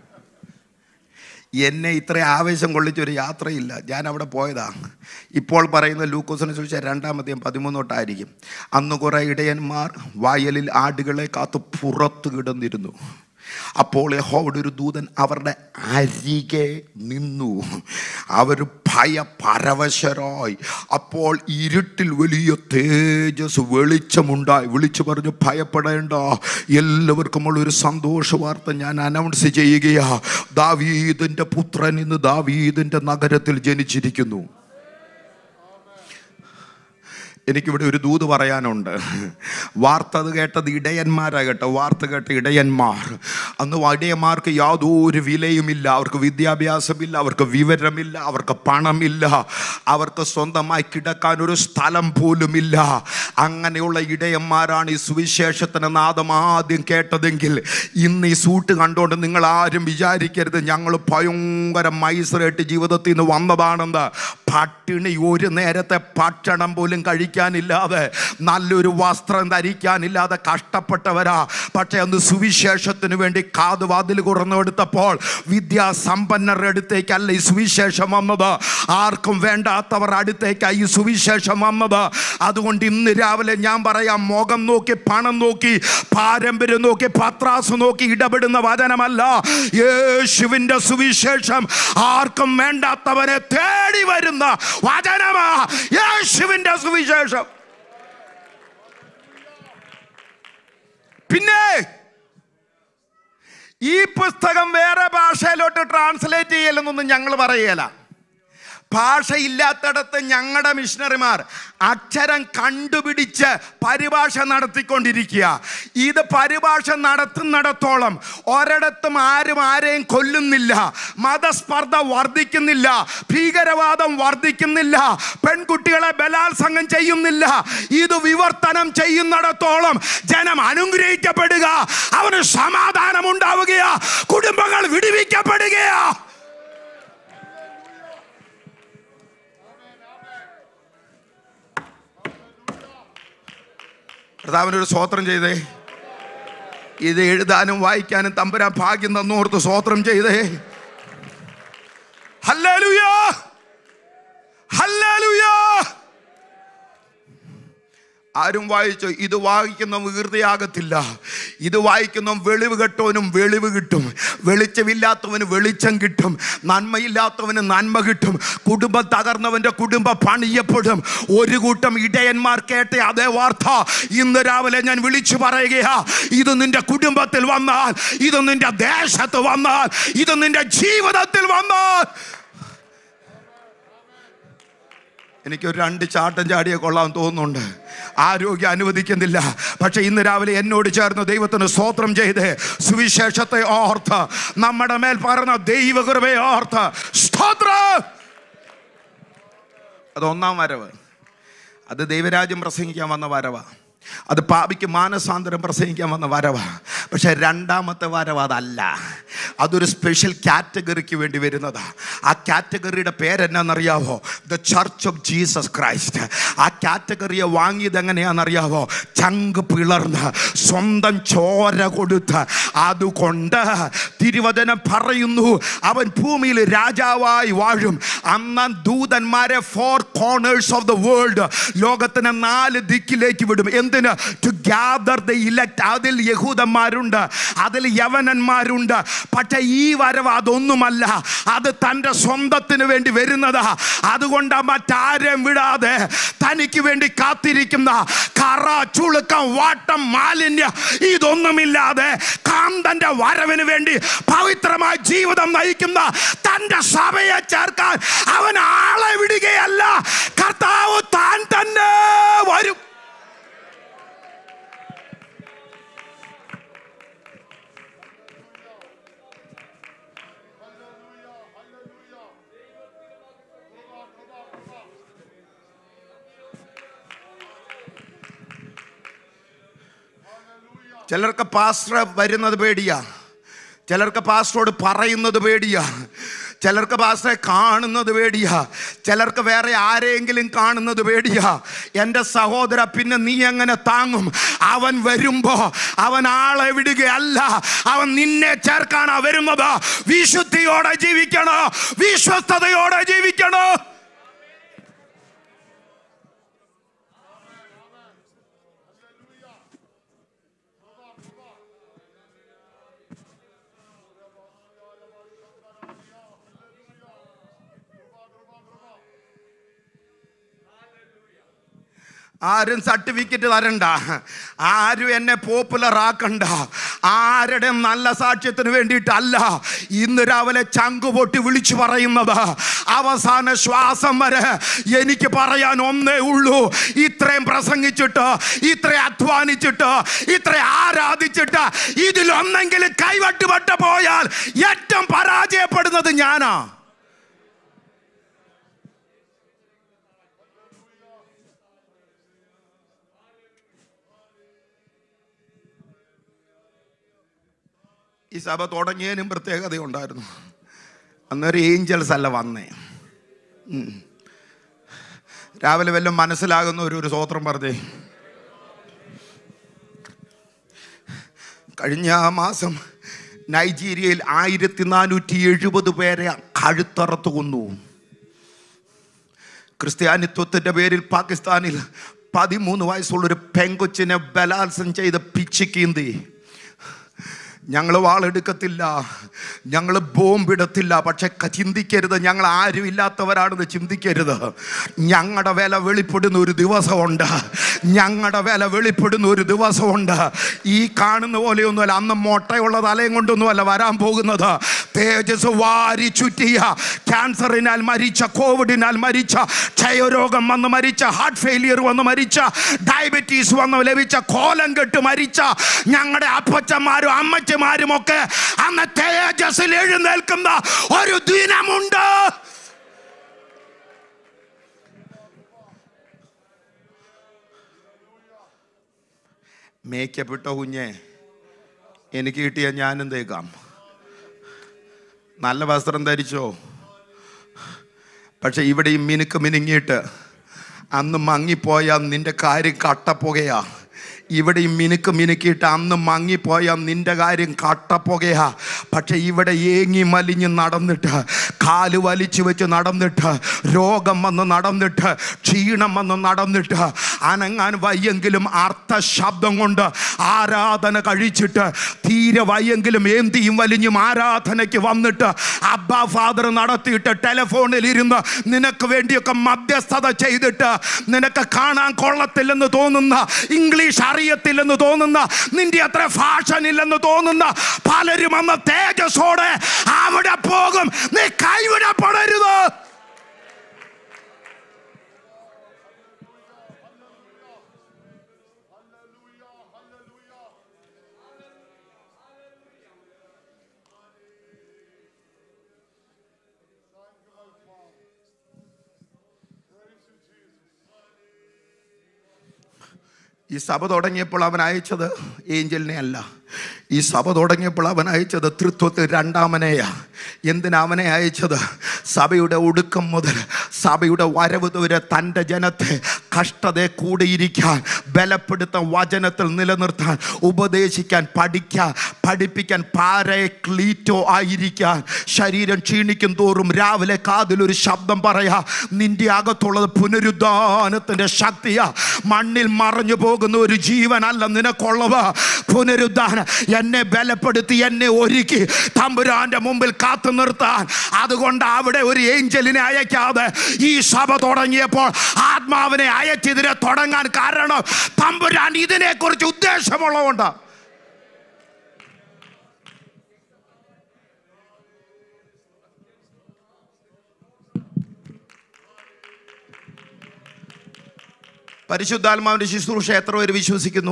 എന്നെ ഇത്ര ആവേശം കൊള്ളിച്ചൊരു യാത്രയില്ല. ഞാൻ അവിടെ പോയതാ. ഇപ്പോൾ പറയുന്ന ലൂക്കോസിനെ ചോദിച്ചാൽ 2:13 അന്ന് കുറേ ഇടയന്മാർ വയലിൽ ആടുകളെ കാത്ത് പുറത്ത് കിടന്നിരുന്നു. അപ്പോൾ യഹോവയുടെ ഒരു ദൂതൻ അവരുടെ അരികെ നിന്നു. അവർ ഭയപരവശരായി. അപ്പോൾ ഇരുട്ടിൽ വലിയ തേജസ്, വെളിച്ചമുണ്ടായി. വിളിച്ചു പറഞ്ഞു, ഭയപ്പെടേണ്ട, എല്ലാവർക്കും ഉള്ളൊരു സന്തോഷ വാർത്ത ഞാൻ അനൗൺസ് ചെയ്യുകയാ. ദാവീദിന്റെ പുത്രൻ ഇന്ന് ദാവീദിന്റെ നഗരത്തിൽ ജനിച്ചിരിക്കുന്നു. എനിക്കിവിടെ ഒരു ദൂത് പറയാനുണ്ട്. വാർത്ത കേട്ടത് ഇടയന്മാരാ കേട്ടോ. വാർത്ത കേട്ട ഇടയന്മാർ. അന്ന് ഇടയന്മാർക്ക് യാതൊരു വിലയുമില്ല. അവർക്ക് വിദ്യാഭ്യാസമില്ല, അവർക്ക് വിവരമില്ല, അവർക്ക് പണമില്ല, അവർക്ക് സ്വന്തമായി കിടക്കാൻ ഒരു സ്ഥലം പോലുമില്ല. അങ്ങനെയുള്ള ഇടയന്മാരാണ് ഈ സുവിശേഷത്തിന് നാദം ആദ്യം കേട്ടതെങ്കിൽ ഇന്ന് ഈ സൂട്ട് കണ്ടുകൊണ്ട് നിങ്ങൾ ആരും വിചാരിക്കരുത് ഞങ്ങൾ ഭയങ്കര മൈസറായിട്ട് ജീവിതത്തിൽ നിന്ന് വന്നതാണെന്ന്. പട്ടിണി, ഒരു നേരത്തെ ഭക്ഷണം പോലും കഴിക്കാനില്ലാതെ, നല്ലൊരു വസ്ത്രം ധരിക്കാനില്ലാതെ കഷ്ടപ്പെട്ടവരാ. പക്ഷേ അന്ന് സുവിശേഷത്തിന് വേണ്ടി കാതുവാതിൽ തുറന്നെടുത്തപ്പോൾ വിദ്യാസമ്പന്നരുടെ അടുത്തേക്കല്ല ഈ സുവിശേഷം വന്നത്. ആർക്കും വേണ്ടാത്തവർ അടുത്തേക്കായി ഈ സുവിശേഷം വന്നത്. അതുകൊണ്ട് ഇന്ന് രാവിലെ ഞാൻ പറയാം, മുഖം നോക്കി, പണം നോക്കി, പാരമ്പര്യം നോക്കി, പത്രാസ് നോക്കി ഇടപെടുന്ന വചനമല്ല. യേശുവിന്റെ സുവിശേഷം ആർക്കും വേണ്ടാത്തവനെ തേടി വരുന്ന വചനമാ യേശുവിന്റെ സുവിശേഷം. പിന്നെ ഈ പുസ്തകം വേറെ ഭാഷയിലോട്ട് ട്രാൻസ്ലേറ്റ് ചെയ്യലെന്നൊന്നും ഞങ്ങൾ പറയുകയില്ല. ഭാഷയില്ലാത്തടത്ത് ഞങ്ങളുടെ മിഷണറിമാർ അക്ഷരം കണ്ടുപിടിച്ച് പരിഭാഷ നടത്തിക്കൊണ്ടിരിക്കുക. ഇത് പരിഭാഷ നടത്തുന്നിടത്തോളം ഒരിടത്തും ആരും ആരെയും കൊല്ലുന്നില്ല, മതസ്പർദ്ധ വർദ്ധിക്കുന്നില്ല, ഭീകരവാദം വർദ്ധിക്കുന്നില്ല, പെൺകുട്ടികളെ ബലാത്സംഗം ചെയ്യുന്നില്ല. ഇത് വിവർത്തനം ചെയ്യുന്നിടത്തോളം ജനം അനുഗ്രഹിക്കപ്പെടുക, അവന് സമാധാനം ഉണ്ടാവുകയാ, കുടുംബങ്ങൾ വിടുവിക്കപ്പെടുകയാ. കർത്താവിനൊരു സ്തോത്രം ചെയ്തേ. ഇത് എഴുതാനും വായിക്കാനും തമ്പുരാൻ ഭാഗ്യം തന്നോർത്ത് സ്തോത്രം ചെയ്തേ. Hallelujah, hallelujah. ആരും വായിച്ചു? ഇത് വായിക്കുന്ന വികൃതിയാകത്തില്ല. ഇത് വായിക്കുന്ന വെളിവ് കെട്ടവനും വെളിവ് കിട്ടും, വെളിച്ചമില്ലാത്തവന് വെളിച്ചം കിട്ടും, നന്മയില്ലാത്തവന് നന്മ കിട്ടും. കുടുംബം തകർന്നവൻ്റെ കുടുംബം പണിയപ്പെടും. ഒരു കൂട്ടം ഇടയന്മാർ കേട്ട അതേ വാർത്ത ഇന്ന് രാവിലെ ഞാൻ വിളിച്ചു പറയുകയാ. ഇത് നിന്റെ കുടുംബത്തിൽ വന്നാൽ, ഇത് നിന്റെ ദേശത്ത് വന്നാൽ, ഇത് നിന്റെ ജീവിതത്തിൽ വന്നാൽ, എനിക്കൊരു 2 ചാട്ടം ചാടിയെ കൊള്ളാൻ തോന്നുന്നുണ്ട്. ആരോഗ്യം അനുവദിക്കുന്നില്ല. പക്ഷെ ഇന്ന് രാവിലെ എന്നോട് ചേർന്ന് ദൈവത്തിന് സ്തോത്രം ചെയ്ത് സുവിശേഷത്തെ ഓർത്ത്, നമ്മുടെ മേൽ പറഞ്ഞ ദൈവകൃപയെ ഓർത്ത് സ്തോത്രം. അത് 1-ാം വരവ്. അത് ദൈവരാജ്യം പ്രസംഗിക്കാൻ വന്ന വരവാ. അത് പാപിക്ക് മാനസാന്തരം പ്രസംഗിക്കാൻ വന്ന വരവാ. പക്ഷെ 2-ാമത്തെ വരവ് അതല്ല. അതൊരു സ്പെഷ്യൽ കാറ്റഗറിക്ക് വേണ്ടി വരുന്നതാ. ആ കാറ്റഗറിയുടെ പേരെന്നാന്നറിയാവോ? The church of Jesus Christ. ആ കാറ്റഗറിയെ വാങ്ങിയത് എങ്ങനെയാണെന്നറിയാവോ? ചങ്ക് പിളർന്ന് സ്വന്തം ചോര കൊടുത്ത്. അതുകൊണ്ട് തിരുവചനം പറയുന്നു, അവൻ ഭൂമിയിൽ രാജാവായി വാഴും. അന്ന് ദൂതന്മാരെ 4 കോർണേഴ്സ് ഓഫ് ദ വേൾഡ്, ലോകത്തിന് 4 ദിക്കിലേക്ക് വിടും. എന്തിന്? To gather the elect. അതിൽ യഹൂദന്മാരുണ്ട്, അതിൽ യവനന്മാരുണ്ട്. പക്ഷെ ഈ വരവ് അതൊന്നുമല്ല. അത് തൻ്റെ സ്വന്തത്തിന് വേണ്ടി വരുന്നതാ. അതുകൊണ്ട് മറ്റാരെയും വിടാതെ തനിക്ക് വേണ്ടി കാത്തിരിക്കുന്ന കറ, ചുളുക്കം, വാട്ടം, മാലിന്യം ഇതൊന്നുമില്ലാതെ കാന്തന്റെ വരവിന് വേണ്ടി പവിത്രമായ ജീവിതം നയിക്കുന്ന തൻ്റെ സഭയെ ചേർക്കാൻ അവൻ ആളെ വിടുകയല്ല. കർത്താവ് താൻ തന്നെ വരും. ചിലർക്ക് പാസ്റ്റർ വരുന്നത് പേടിയാ, ചിലർക്ക് പാസ്റ്ററോട് പറയുന്നത് പേടിയാ, ചിലർക്ക് പാസ്റ്ററെ കാണുന്നത് പേടിയാ, ചിലർക്ക് വേറെ ആരെങ്കിലും കാണുന്നത് പേടിയാ. എൻ്റെ സഹോദര, പിന്നെ നീ എങ്ങനെ താങ്ങും? അവൻ വരുമ്പോ അവൻ ആളെ വിടുകയല്ല, അവൻ നിന്നെ ചേർക്കാനാ വരുന്നത്. വിശുദ്ധിയോടെ ജീവിക്കണോ, വിശ്വസ്തയോടെ ജീവിക്കണോ. ആരും സർട്ടിഫിക്കറ്റ് തരണ്ട, ആരും എന്നെ പോപ്പുലർ ആക്കണ്ട, ആരുടെ നല്ല സാക്ഷ്യത്തിന് വേണ്ടിയിട്ടല്ല. ഇന്ന് രാവിലെ ചങ്ക് പൊട്ടി വിളിച്ചു പറയുന്നത്, അവസാന ശ്വാസം വരെ എനിക്ക് പറയാൻ ഒന്നേ ഉള്ളൂ. ഇത്രയും പ്രസംഗിച്ചിട്ട്, ഇത്രയും അധ്വാനിച്ചിട്ട്, ഇത്രയും ആരാധിച്ചിട്ട് ഇതിലൊന്നെങ്കിലും കൈവട്ടുപെട്ട് പോയാൽ ഏറ്റവും പരാജയപ്പെടുന്നത് ഞാനാ. ഈ സഭ തുടങ്ങിയതിനും പ്രത്യേകതയുണ്ടായിരുന്നു. അന്നൊരു ഏഞ്ചൽസ് അല്ല വന്നേ. രാവിലെ വല്ലതും മനസ്സിലാകുന്ന ഒരു സ്തോത്രം പറഞ്ഞേ. കഴിഞ്ഞ മാസം നൈജീരിയയിൽ 1470 പേരെ കഴുത്തറത്ത് കൊന്നു. ക്രിസ്ത്യാനിത്വത്തിൻ്റെ പേരിൽ പാകിസ്ഥാനിൽ 13 വയസ്സുള്ളൊരു പെങ്കൊച്ചിനെ ബലാത്സംഗം ചെയ്ത് പിച്ചിക്കീന്തി. ഞങ്ങൾ വാളെടുക്കത്തില്ല, ഞങ്ങൾ ബോംബിടത്തില്ല. പക്ഷെ ചിന്തിക്കരുത്, ഞങ്ങൾ ആരും ഇല്ലാത്തവരാണെന്ന് ചിന്തിക്കരുത്. ഞങ്ങളുടെ വില വെളിപ്പെടുന്ന ഒരു ദിവസമുണ്ട്, ഞങ്ങളുടെ വില വെളിപ്പെടുന്ന ഒരു ദിവസമുണ്ട്. ഈ കാണുന്ന പോലെയൊന്നുമല്ല, അന്ന് മൊട്ടയുള്ള തലയും കൊണ്ടൊന്നുമല്ല വരാൻ പോകുന്നത്. തേജസ് വാരി ചുറ്റിയ, ക്യാൻസറിനാൽ മരിച്ച, കോവിഡിനാൽ മരിച്ച, ക്ഷയരോഗം വന്ന് മരിച്ച, ഹാർട്ട് ഫെയിലിയർ വന്ന് മരിച്ച, ഡയബറ്റീസ് വന്ന് ലഭിച്ച, കോലം കെട്ട് മരിച്ച ഞങ്ങളുടെ അപ്പച്ചന്മാരും അമ്മച്ചമാരുമൊക്കെ അന്ന് തേജസ്സിൽ എഴുന്നേൽക്കുന്ന ഒരു ദിനമുണ്ട്. മേക്കപ്പെട്ട കുഞ്ഞെ എനിക്ക് കിട്ടിയ ഞാനും തേക്കാം. നല്ല വസ്ത്രം ധരിച്ചോ. പക്ഷെ ഇവിടെ ഈ മിനുക്ക് മിനുങ്ങിയിട്ട് അന്ന് മങ്ങിപ്പോയാൽ നിന്റെ കാര്യം കട്ടപ്പുകയാ. ഇവിടെയും മിനുക്കിയിട്ട് അന്ന് മങ്ങിപ്പോയ നിന്റെ കാര്യം കട്ടപ്പുകയാ. പക്ഷെ ഇവിടെ ഏങ്ങി മലിഞ്ഞ് നടന്നിട്ട്, കാല് വലിച്ചു വെച്ച് നടന്നിട്ട്, രോഗം വന്ന് നടന്നിട്ട്, ക്ഷീണം വന്ന് നടന്നിട്ട്, അനങ്ങാൻ വയ്യെങ്കിലും അർത്ഥശബ്ദം കൊണ്ട് ആരാധന കഴിച്ചിട്ട്, തീരെ വയ്യെങ്കിലും ഏന്തിയും വലിഞ്ഞും ആരാധനയ്ക്ക് വന്നിട്ട്, അബ്ബാ ഫാദർ നടത്തിയിട്ട് ടെലിഫോണിൽ ഇരുന്ന് നിനക്ക് വേണ്ടിയൊക്കെ മധ്യസ്ഥത ചെയ്തിട്ട്, നിനക്ക് കാണാൻ കൊള്ളത്തില്ലെന്ന് തോന്നുന്ന, ഇംഗ്ലീഷ് അറിയത്തില്ലെന്ന് തോന്നുന്ന, നിന്റെ അത്ര ഫാഷൻ ഇല്ലെന്ന് തോന്നുന്ന പലരും അന്ന് തേജസ്സോടെ അവിടെ പോകും. നീ കൈവിടപ്പെടരുത്. ഈ സഭ തുടങ്ങിയപ്പോൾ അവൻ അയച്ചത് ഏഞ്ചലിനെ അല്ല. ഈ സഭ തുടങ്ങിയപ്പോൾ അവൻ അയച്ചത് തൃത്വത്തിൽ രണ്ടാമനെയാ. എന്തിനാ അവനെ അയച്ചത്? സഭയുടെ ഒടുക്കം മുതൽ സഭയുടെ വരവ് വരെ തൻ്റെ ജനത്തെ കഷ്ടതയെ കൂടിയിരിക്കാൻ, ബലപ്പെടുത്താൻ, വചനത്തിൽ നിലനിർത്താൻ, ഉപദേശിക്കാൻ, പഠിപ്പിക്കാൻ, പാരക്ലീറ്റോ ആയിരിക്കാൻ. ശരീരം ക്ഷീണിക്കും തോറും രാവിലെ കാതിലൊരു ശബ്ദം പറയാ, നിന്റെ അകത്തുള്ളത് പുനരുദ്ധാനത്തിൻ്റെ ശക്തിയാ. മണ്ണിൽ മറഞ്ഞു പോകുന്ന ഒരു ജീവനല്ല നിനക്കുള്ളത്. പുനരുദ്ധാനം എന്നെ ബലപ്പെടുത്തി, എന്നെ ഒരുക്കി തമ്പുരാന്റെ മുമ്പിൽ കാത്തു നിർത്താൻ. അതുകൊണ്ട് അവിടെ ഒരു ഏഞ്ചലിനെ അയക്കാതെ ഈ സഭ തുടങ്ങിയപ്പോൾ ആത്മാവിനെ അയച്ചതിനെ തുടങ്ങാൻ കാരണം തമ്പുരാൻ ഇതിനെക്കുറിച്ച് ഉദ്ദേശമുള്ളതുകൊണ്ട്. പരിശുദ്ധാത്മാവിന്റെ ശുശ്രൂഷ എത്ര പേര് വിശ്വസിക്കുന്നു?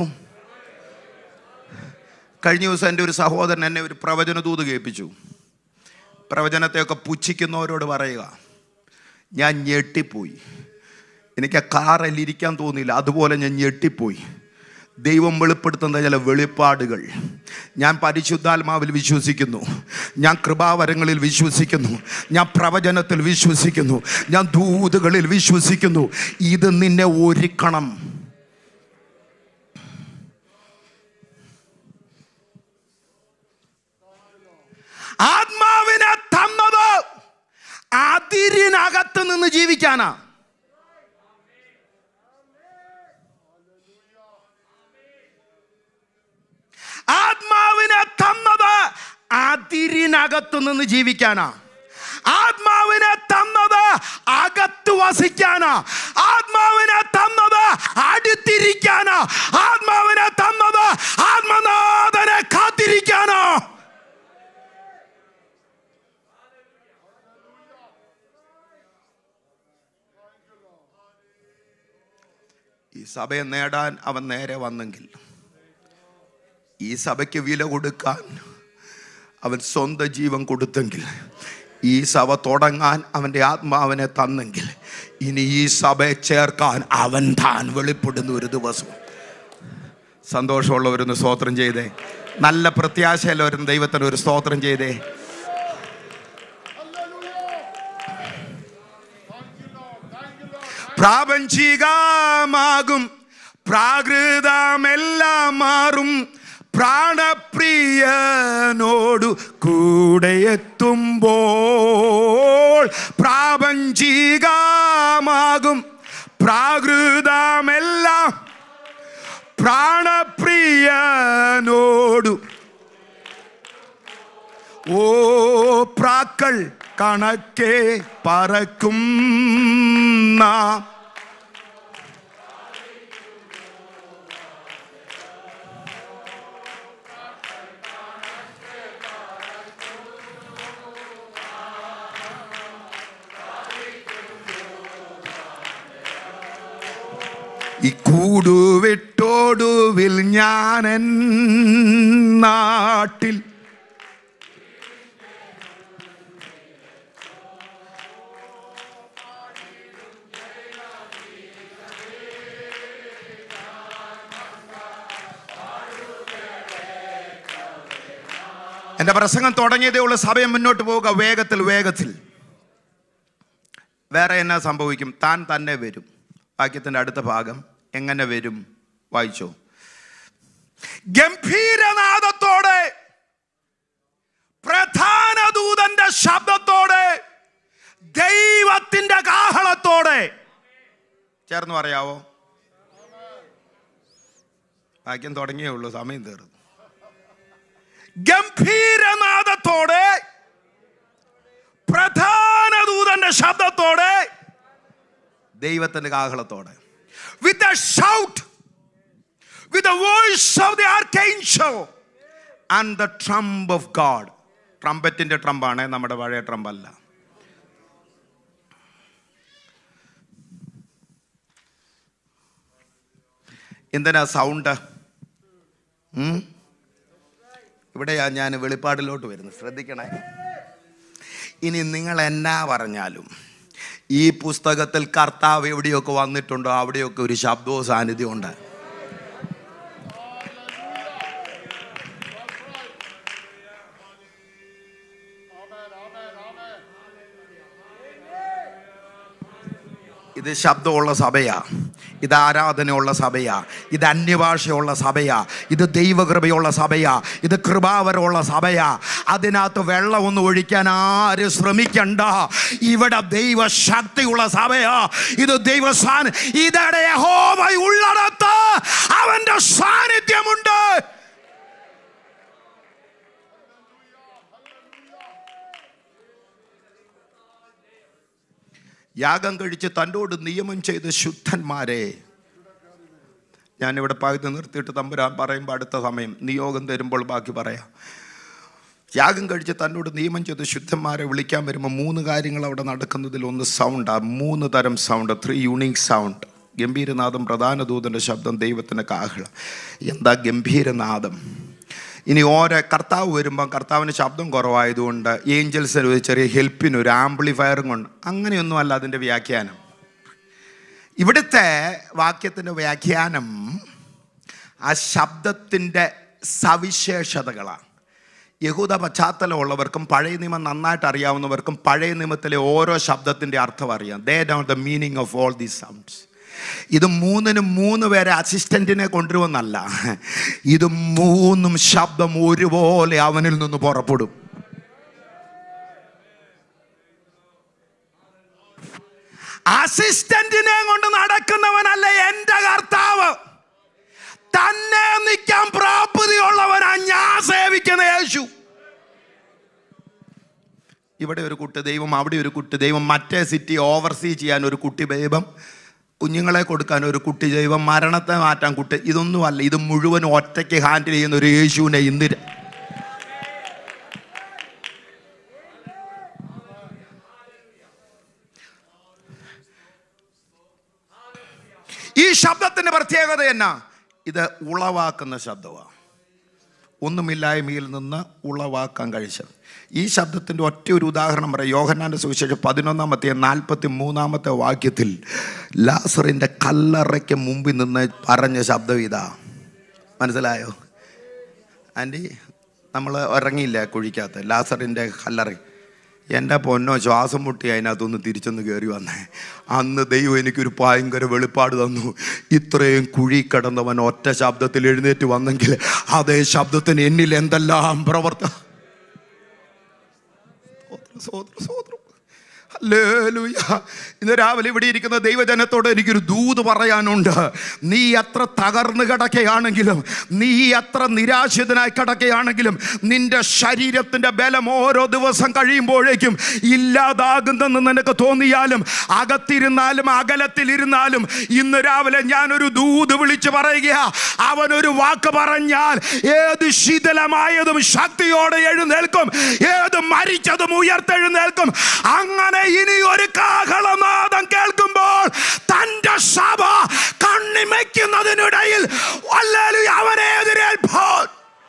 കഴിഞ്ഞ ദിവസം എൻ്റെ ഒരു സഹോദരൻ എന്നെ ഒരു പ്രവചന ദൂത് കേൾപ്പിച്ചു. പ്രവചനത്തെയൊക്കെ പുച്ഛിക്കുന്നവരോട് പറയുക, ഞാൻ ഞെട്ടിപ്പോയി. എനിക്ക് ആ കാറിലിരിക്കാൻ തോന്നിയില്ല, അതുപോലെ ഞാൻ ഞെട്ടിപ്പോയി. ദൈവം വെളിപ്പെടുത്തുന്ന ചില വെളിപ്പാടുകൾ. ഞാൻ പരിശുദ്ധാത്മാവിൽ വിശ്വസിക്കുന്നു, ഞാൻ കൃപാവരങ്ങളിൽ വിശ്വസിക്കുന്നു, ഞാൻ പ്രവചനത്തിൽ വിശ്വസിക്കുന്നു, ഞാൻ ദൂതുകളിൽ വിശ്വസിക്കുന്നു. ഇത് നിന്നെ ഒരുക്കണം. ആത്മാവിനെ തന്നത് അതിരിനകത്ത് നിന്ന് ജീവിക്കാനാ. ആത്മാവിനെ തന്നത് അതിരിനകത്ത് നിന്ന് ജീവിക്കാനാ. ആത്മാവിനെ തന്നത് അകത്ത് വസിക്കാനാ. ആത്മാവിനെ തന്നത് അടുത്തിരിക്കാനാ. ആത്മാവിനെ തന്നത് ആത്മനാഥനെ കാത്തിരിക്കാനാ. ഈ സഭയെ നേടാൻ അവൻ നേരെ വന്നെങ്കിൽ, ഈ സഭയ്ക്ക് വില കൊടുക്കാൻ അവൻ സ്വന്തം ജീവൻ കൊടുത്തെങ്കിൽ, ഈ സഭ തുടങ്ങാൻ അവൻ്റെ ആത്മാവിനെ തന്നെങ്കിൽ, ഇനി ഈ സഭയെ ചേർക്കാൻ അവൻ താൻ വെളിപ്പെടുന്ന ഒരു ദിവസം. സന്തോഷമുള്ളവരൊന്ന് സ്തോത്രം ചെയ്തേ. നല്ല പ്രത്യാശയുള്ളവരും ദൈവത്തിന് ഒരു സ്തോത്രം ചെയ്തേ. പ്രാപഞ്ചികമാകും പ്രാകൃതമെല്ലാം മാറും, പ്രാണപ്രിയനോടു കൂടെ എത്തുമ്പോൾ. പ്രാപഞ്ചികമാകും പ്രാകൃതമെല്ലാം പ്രാണപ്രിയനോടു. ഓ പ്രാക്കൾ കണക്കെ പറക്കും നാം. ഈ കൂടുവിട്ടോടുവിൽ ഞാനൻ നാട്ടിൽ എൻ്റെ പ്രസംഗം തുടങ്ങിയതേ ഉള്ളൂ. സഭയം മുന്നോട്ട് പോവുക വേഗത്തിൽ. വേറെ എന്നാ സംഭവിക്കും? താൻ തന്നെ വരും. വാക്യത്തിൻ്റെ അടുത്ത ഭാഗം എങ്ങനെ വരും വായിച്ചോ. ഗംഭീരനാദത്തോടെ, പ്രധാന ദൂതന്റെ ശബ്ദത്തോടെ, ദൈവത്തിന്റെ കാഹളത്തോടെ. ചേർന്ന് പറയാവോ? വാക്യം തുടങ്ങിയേ ഉള്ളൂ, സമയം തീർന്നു. ഗംഭീരനാദത്തോടെ, പ്രധാന ദൂതന്റെ ശബ്ദത്തോടെ, ദൈവത്തിന്റെ കാഹളത്തോടെ. With a shout, with the voice of the archangel and the trump of God. ട്രംപറ്റിന്റെ ട്രംപാണ്, നമ്മുടെ പഴയ ട്രംപല്ല. എന്തിനാ സൗണ്ട്? ഇവിടെയാ ഞാൻ വെളിപ്പാടിലോട്ട് വരുന്നത്, ശ്രദ്ധിക്കണേ. ഇനി നിങ്ങൾ എന്നാ പറഞ്ഞാലും ഈ പുസ്തകത്തിൽ കർത്താവ് എവിടെയൊക്കെ വന്നിട്ടുണ്ടോ അവിടെയൊക്കെ ഒരു ശബ്ദവും സാന്നിധ്യം ഉണ്ട്. ഇത് ശബ്ദമുള്ള സഭയാ, ഇത് ആരാധനയുള്ള സഭയാ, ഇത് അന്യഭാഷയുള്ള സഭയാ, ഇത് ദൈവകൃപയുള്ള സഭയാ, ഇത് കൃപാവരമുള്ള സഭയാ. അതിനകത്ത് വെള്ളമൊന്നും ഒഴിക്കാൻ ആരും ശ്രമിക്കണ്ട. ഇവിടെ ദൈവശക്തിയുള്ള സഭയാ, ഇത് ഇതിടെ യഹോവ ഉള്ളിടത്ത് അവന്റെ സാന്നിധ്യമുണ്ട്. യാഗം കഴിച്ച് തന്നോട് നിയമം ചെയ്ത ശുദ്ധന്മാരെ, ഞാനിവിടെ പകുതി നിർത്തിയിട്ട് തമ്പുരാൻ പറയുമ്പോൾ അടുത്ത സമയം നിയോഗം തരുമ്പോൾ ബാക്കി പറയാം. യാഗം കഴിച്ച് തന്നോട് നിയമം ചെയ്ത ശുദ്ധന്മാരെ വിളിക്കാൻ വരുമ്പോൾ 3 കാര്യങ്ങൾ അവിടെ നടക്കുന്നതിൽ ഒന്ന് സൗണ്ടാണ്. 3 തരം സൗണ്ട്, 3 യൂണിക് സൗണ്ട്. ഗംഭീരനാദം, പ്രധാന ദൂതൻ്റെ ശബ്ദം, ദൈവത്തിൻ്റെ കാഹളം. എന്താ ഗംഭീരനാദം? ഇനി ഓരോ കർത്താവ് വരുമ്പം കർത്താവിന് ശബ്ദം കുറവായതുകൊണ്ട് ഏഞ്ചൽസിന് ഒരു ചെറിയ ഹെൽപ്പിന് ഒരു ആംപ്ലിഫയറും കൊണ്ട്, അങ്ങനെയൊന്നുമല്ല അതിൻ്റെ വ്യാഖ്യാനം. ഇവിടുത്തെ വാക്യത്തിൻ്റെ വ്യാഖ്യാനം ആ ശബ്ദത്തിൻ്റെ സവിശേഷതകളാണ്. യഹൂദ പശ്ചാത്തലമുള്ളവർക്കും പഴയ നിയമം നന്നായിട്ട് അറിയാവുന്നവർക്കും പഴയ നിയമത്തിലെ ഓരോ ശബ്ദത്തിൻ്റെ അർത്ഥം അറിയാം. They know the meaning of all these sounds. ഇത് 3നും 3 പേരെ അസിസ്റ്റന്റിനെ കൊണ്ടുവന്നല്ല, ഇത് 3 ശബ്ദം ഒരുപോലെ അവനിൽ നിന്ന് പുറപ്പെടും. അസിസ്റ്റന്റിനെ കൊണ്ട് നടക്കുന്നവനല്ല എൻ്റെ കർത്താവ്. തന്നെ നിൽക്കാൻ പ്രാപ്തിയുള്ളവനാ ഞാൻ സേവിക്കുന്ന യേശു. ഇവിടെ ഒരു കുട്ടി ദൈവം, അവിടെ ഒരു കുട്ടി ദൈവം, മറ്റേ സിറ്റി ഓവർസീ ചെയ്യാൻ ഒരു കുട്ടി ദൈവം, കുഞ്ഞുങ്ങളെ കൊടുക്കാൻ ഒരു കുട്ടി ദൈവം, മരണത്തെ മാറ്റാൻ കുട്ടി. ഇതൊന്നുമല്ല, ഇത് മുഴുവൻ ഒറ്റയ്ക്ക് ഹാൻഡിൽ ചെയ്യുന്ന ഒരു യേശുവിനെ ഇന്ന് ഈ ശബ്ദത്തിന്റെ പ്രത്യേകത എന്നാ? ഇത് ഉളവാക്കുന്ന ശബ്ദമാണ്. ഒന്നുമില്ലായ്മയിൽ നിന്ന് ഉളവാക്കാൻ കഴിച്ചത്. ഈ ശബ്ദത്തിൻ്റെ ഒറ്റ ഒരു ഉദാഹരണം പറയാം. യോഹന്നാന്റെ സുവിശേഷം 11:43 വാക്യത്തിൽ ലാസറിൻ്റെ കല്ലറയ്ക്ക് മുമ്പിൽ നിന്ന് പറഞ്ഞ ശബ്ദം ഇതാ. മനസ്സിലായോ ആൻറ്റി? നമ്മൾ ഇറങ്ങിയില്ല കുഴിക്കകത്ത്, ലാസറിൻ്റെ കല്ലറ. എൻ്റെ പൊന്നോ, ശ്വാസം മുട്ടി അതിനകത്തൊന്ന് തിരിച്ചൊന്ന് കയറി വന്നേ. അന്ന് ദൈവം എനിക്കൊരു ഭയങ്കര വെളിപ്പാട് തന്നു. ഇത്രയും കുഴി കിടന്നവൻ ഒറ്റ ശബ്ദത്തിൽ എഴുന്നേറ്റ് വന്നെങ്കിൽ അതേ ശബ്ദത്തിന് എന്നിൽ എന്തെല്ലാം പ്രവർത്തനം. ഇന്ന് രാവിലെ ഇവിടെ ഇരിക്കുന്ന ദൈവജനത്തോട് എനിക്കൊരു ദൂത് പറയാനുണ്ട്. നീ എത്ര തകർന്നു കിടക്കുകയാണെങ്കിലും, നീ എത്ര നിരാശിതനായി കിടക്കുകയാണെങ്കിലും, നിന്റെ ശരീരത്തിന്റെ ബലം ഓരോ ദിവസം കഴിയുമ്പോഴേക്കും ഇല്ലാതാകുന്നെന്ന് നിനക്ക് തോന്നിയാലും, അകത്തിരുന്നാലും അകലത്തിലിരുന്നാലും, ഇന്ന് രാവിലെ ഞാനൊരു ദൂത് വിളിച്ചു പറയുക. അവനൊരു വാക്ക് പറഞ്ഞാൽ ഏത് ശിഥിലമായതും ശക്തിയോടെ എഴുന്നേൽക്കും, ഏത് മരിച്ചതും ഉയർത്തെഴുന്നേൽക്കും. അങ്ങനെ ഇനി ഒരു കാഹളനാദം കേൾക്കുമ്പോൾ തന്റെ സഭ കണ്ണിമയ്ക്കുന്നതിനിടയിൽ അവനെ എതിരേൽപ്പോൾ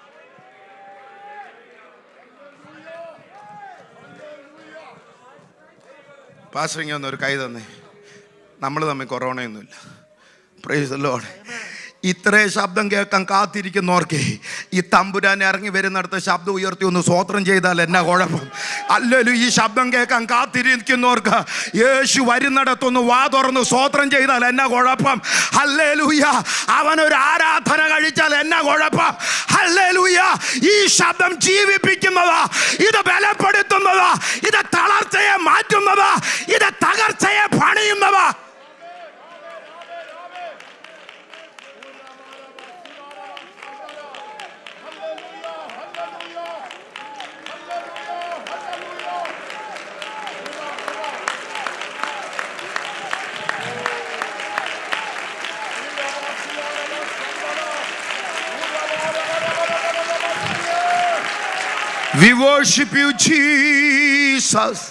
പാസ്റ്ററിങ് ഒന്നൊരു കൈ തന്നെ. നമ്മൾ തമ്മിൽ കൊറോണയൊന്നുമില്ല. Price the Lord. ഇത്രയും ശബ്ദം കേൾക്കാൻ കാത്തിരിക്കുന്നവർക്ക് ഈ തമ്പുരാൻ ഇറങ്ങി വരുന്നിടത്ത് ശബ്ദം ഉയർത്തി ഒന്ന് സ്തോത്രം ചെയ്താൽ എന്നാ കുഴപ്പം? അല്ലല്ലോ, ഈ ശബ്ദം കേൾക്കാൻ കാത്തിരിക്കുന്നവർക്ക് യേശു വരുന്നിടത്തൊന്ന് വാ തുറന്ന് സ്തോത്രം ചെയ്താൽ എന്നാ കുഴപ്പം? ഹല്ലേലൂയ. അവനൊരു ആരാധന കഴിച്ചാൽ എന്നാ കുഴപ്പം? ഹല്ലേലൂയ. ഈ ശബ്ദം ജീവിപ്പിക്കുന്നതാ, ഇത് ബലപ്പെടുത്തുന്നതാ, ഇത് തളർച്ചയെ മാറ്റുന്നതാ, ഇത് തകർച്ചയെ പണിയുന്നതാ. We worship you, Jesus.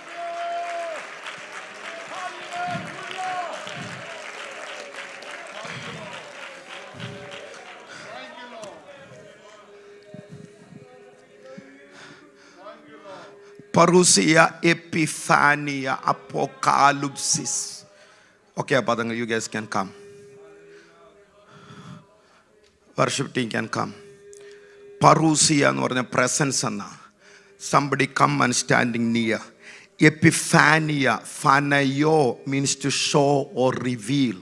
Parousia, epiphania, apocalypsis. Okay, Padanga, you guys can come. Worship team can come. Parousia എന്ന് പറഞ്ഞ presence എന്നാ. Somebody come and standing near. Epiphania, phanaio means to show or reveal.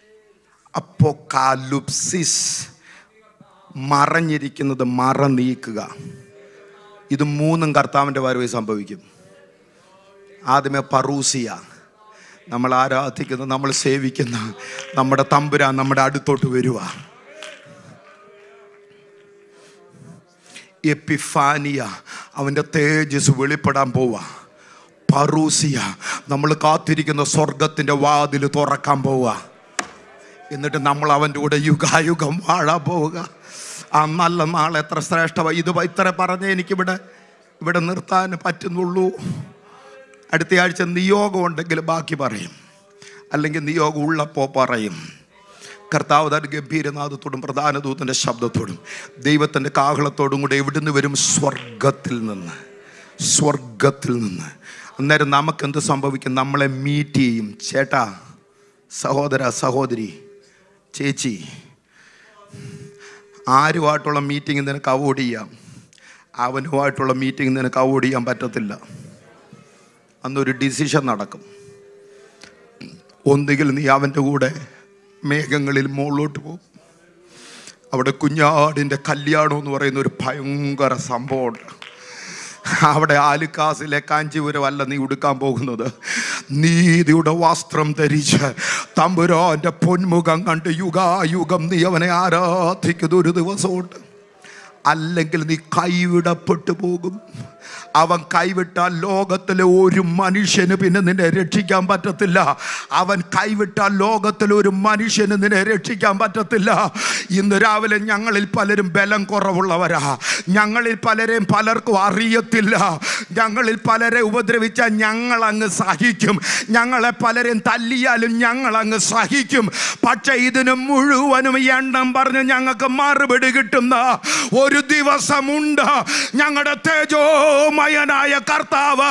Apocalypsis, മറഞ്ഞിരിക്കുന്നത് മറ നീക്കുക. ഇത് മൂന്നും കർത്താവിൻ്റെ വരവിൽ സംഭവിക്കും. ആദ്യമേ പറൂസിയ, നമ്മൾ ആരാധിക്കുന്ന, നമ്മൾ സേവിക്കുന്ന നമ്മുടെ തമ്പുരാൻ നമ്മുടെ അടുത്തോട്ട് വരുക. എപ്പിഫാനിയ, അവൻ്റെ തേജസ് വെളിപ്പെടാൻ പോവുക. പറൂസിയ, നമ്മൾ കാത്തിരിക്കുന്ന സ്വർഗത്തിൻ്റെ വാതിൽ തുറക്കാൻ പോവുക. എന്നിട്ട് നമ്മൾ അവൻ്റെ കൂടെ യുഗായുഗം വാഴാൻ പോവുക. ആ നല്ല നാൾ എത്ര ശ്രേഷ്ഠമാണ്. ഇത് ഇത്ര പറഞ്ഞേ എനിക്കിവിടെ നിർത്താൻ പറ്റുന്നുള്ളൂ. അടുത്ത ആഴ്ച നിയോഗം ഉണ്ടെങ്കിൽ ബാക്കി പറയും, അല്ലെങ്കിൽ നിയോഗം ഉള്ളപ്പോൾ പറയും. കർത്താവ് തന്റെ ഗംഭീരനാദത്തോടും പ്രധാന ദൂതൻ്റെ ശബ്ദത്തോടും ദൈവത്തിൻ്റെ കാഹളത്തോടും കൂടെ എവിടുന്ന് വരും? സ്വർഗത്തിൽ നിന്ന്. സ്വർഗത്തിൽ നിന്ന്. അന്നേരം നമുക്കെന്ത് സംഭവിക്കും? നമ്മളെ മീറ്റ് ചെയ്യും. ചേട്ടാ, സഹോദര, സഹോദരി, ചേച്ചി, ആരുമായിട്ടുള്ള മീറ്റിംഗ് നിനക്ക് അവോയ്ഡ് ചെയ്യാം, അവനുമായിട്ടുള്ള മീറ്റിംഗ് നിനക്ക് അവോയ്ഡ് ചെയ്യാൻ പറ്റത്തില്ല. അന്നൊരു ഡിസിഷൻ നടക്കും. ഒന്നുകിൽ നീ അവൻ്റെ കൂടെ മേഘങ്ങളിൽ മുകളിലോട്ട് പോകും. അവിടെ കുഞ്ഞാടിൻ്റെ കല്യാണം എന്ന് പറയുന്ന ഒരു ഭയങ്കര സംഭവമുണ്ട്. അവിടെ ആലുക്കാസിലെ കാഞ്ചീപുരം അല്ല നീ ഉടുക്കാൻ പോകുന്നത്. നീതിയുടെ വസ്ത്രം ധരിച്ച് തമ്പുരാന്റെ പൊന്മുഖം കണ്ട് യുഗായുഗം നീ അവനെ ആരാധിക്കുന്ന ഒരു ദിവസമുണ്ട്. അല്ലെങ്കിൽ നീ കൈവിടപ്പെട്ടു പോകും. അവൻ കൈവിട്ടാൽ ലോകത്തിലെ ഒരു മനുഷ്യന് പിന്നെ നിന്നെ രക്ഷിക്കാൻ പറ്റത്തില്ല. അവൻ കൈവിട്ടാൽ ലോകത്തിലെ ഒരു മനുഷ്യന് നിന്നെ രക്ഷിക്കാൻ പറ്റത്തില്ല. ഇന്ന് രാവിലെ ഞങ്ങളിൽ പലരും ബലം കുറവുള്ളവരാ. ഞങ്ങളിൽ പലർക്കും അറിയത്തില്ല. ഞങ്ങളിൽ പലരെ ഉപദ്രവിച്ചാൽ ഞങ്ങൾ അങ്ങ് സഹിക്കും. ഞങ്ങളെ പലരെയും തല്ലിയാലും ഞങ്ങൾ അങ്ങ് സഹിക്കും. പക്ഷെ ഇതിന് മുഴുവനും എണ്ണം പറഞ്ഞ് ഞങ്ങൾക്ക് മറുപടി കിട്ടുന്ന ഒരു ദിവസമുണ്ട്. ഞങ്ങളുടെ തേജോമയനായ കർത്താവ്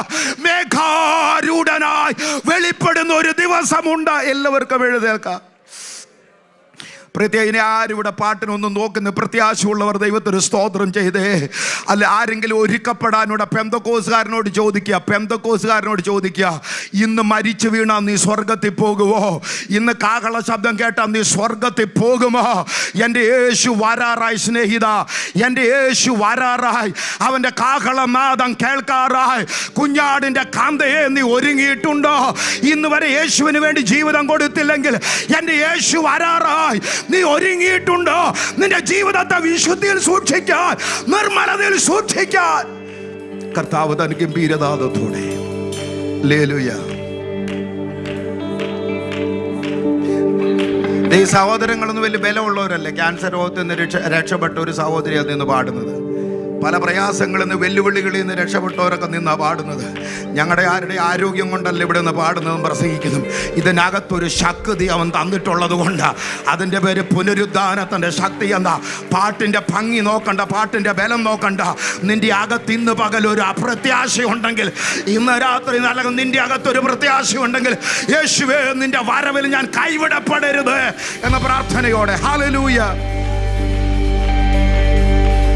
മേഘാരൂഢനായി വെളിപ്പെടുന്ന ഒരു ദിവസമുണ്ട്. എല്ലാവർക്കും എഴുന്നേൽക്കാം. പ്രത്യേകിച്ച് ആരും ഇവിടെ പാട്ടിനൊന്നും നോക്കുന്ന പ്രത്യാശയുള്ളവർ ദൈവത്തിന് സ്തോത്രം ചെയ്തേ. അല്ല, ആരെങ്കിലും ഒരുക്കപ്പെടാനോട് പെന്തക്കോസുകാരനോട് ചോദിക്കുക, ഇന്ന് മരിച്ചു വീണാ നീ സ്വർഗത്തിൽ പോകുമോ? ഇന്ന് കാഹള ശബ്ദം കേട്ടാ നീ സ്വർഗത്തിൽ പോകുമോ? എൻ്റെ യേശു വരാറായി സ്നേഹിത, എൻ്റെ യേശു വരാറായി. അവൻ്റെ കാഹളനാദം കേൾക്കാറായി. കുഞ്ഞാടിൻ്റെ കാന്തയെ നീ ഒരുങ്ങിയിട്ടുണ്ടോ? ഇന്ന് വരെ യേശുവിന് വേണ്ടി ജീവിതം കൊടുത്തില്ലെങ്കിൽ എൻ്റെ യേശു വരാറായി. നീ ഒരുങ്ങിയിട്ടുണ്ടോ? നിന്റെ ജീവിതത്തെ വിശുദ്ധിയിൽ സൂക്ഷിക്കാൻ, നിർമ്മലതയിൽ സൂക്ഷിക്കാൻ കർത്താവ് തൻ ഗംഭീരനാദത്തോടെ. ഹല്ലേലൂയ. ഈ സഹോദരങ്ങളൊന്നും വലിയ ബലമുള്ളവരല്ലേ. ക്യാൻസർ രോഗത്തിൽ നിന്ന് രക്ഷപ്പെട്ട ഒരു സഹോദരിയാണ് നിന്ന് പാടുന്നത്. പല പ്രയാസങ്ങളിൽ നിന്ന്, വെല്ലുവിളികളിൽ നിന്ന് രക്ഷപ്പെട്ടവരൊക്കെ നിന്നാ പാടുന്നത്. ഞങ്ങളുടെ ആരുടെ ആരോഗ്യം കൊണ്ടല്ല ഇവിടെ നിന്ന് പാടുന്നതും പ്രസംഗിക്കുന്നതും. ഇതിനകത്തൊരു ശക്തി അവൻ തന്നിട്ടുള്ളത് കൊണ്ടാണ്. അതിൻ്റെ പേര് പുനരുദ്ധാനത്തിൻ്റെ ശക്തി. എന്താ? പാട്ടിൻ്റെ ഭംഗി നോക്കണ്ട, പാട്ടിൻ്റെ ബലം നോക്കണ്ട. നിന്റെ അകത്ത് ഇന്ന് പകലൊരു അപ്രത്യാശയുണ്ടെങ്കിൽ, ഇന്ന് രാത്രി നൽകും നിന്റെ അകത്തൊരു പ്രത്യാശയുണ്ടെങ്കിൽ, യേശുവേ നിന്റെ വരവിൽ ഞാൻ കൈവിടപ്പെടരുത് എന്ന പ്രാർത്ഥനയോടെ ഹല്ലേലൂയ.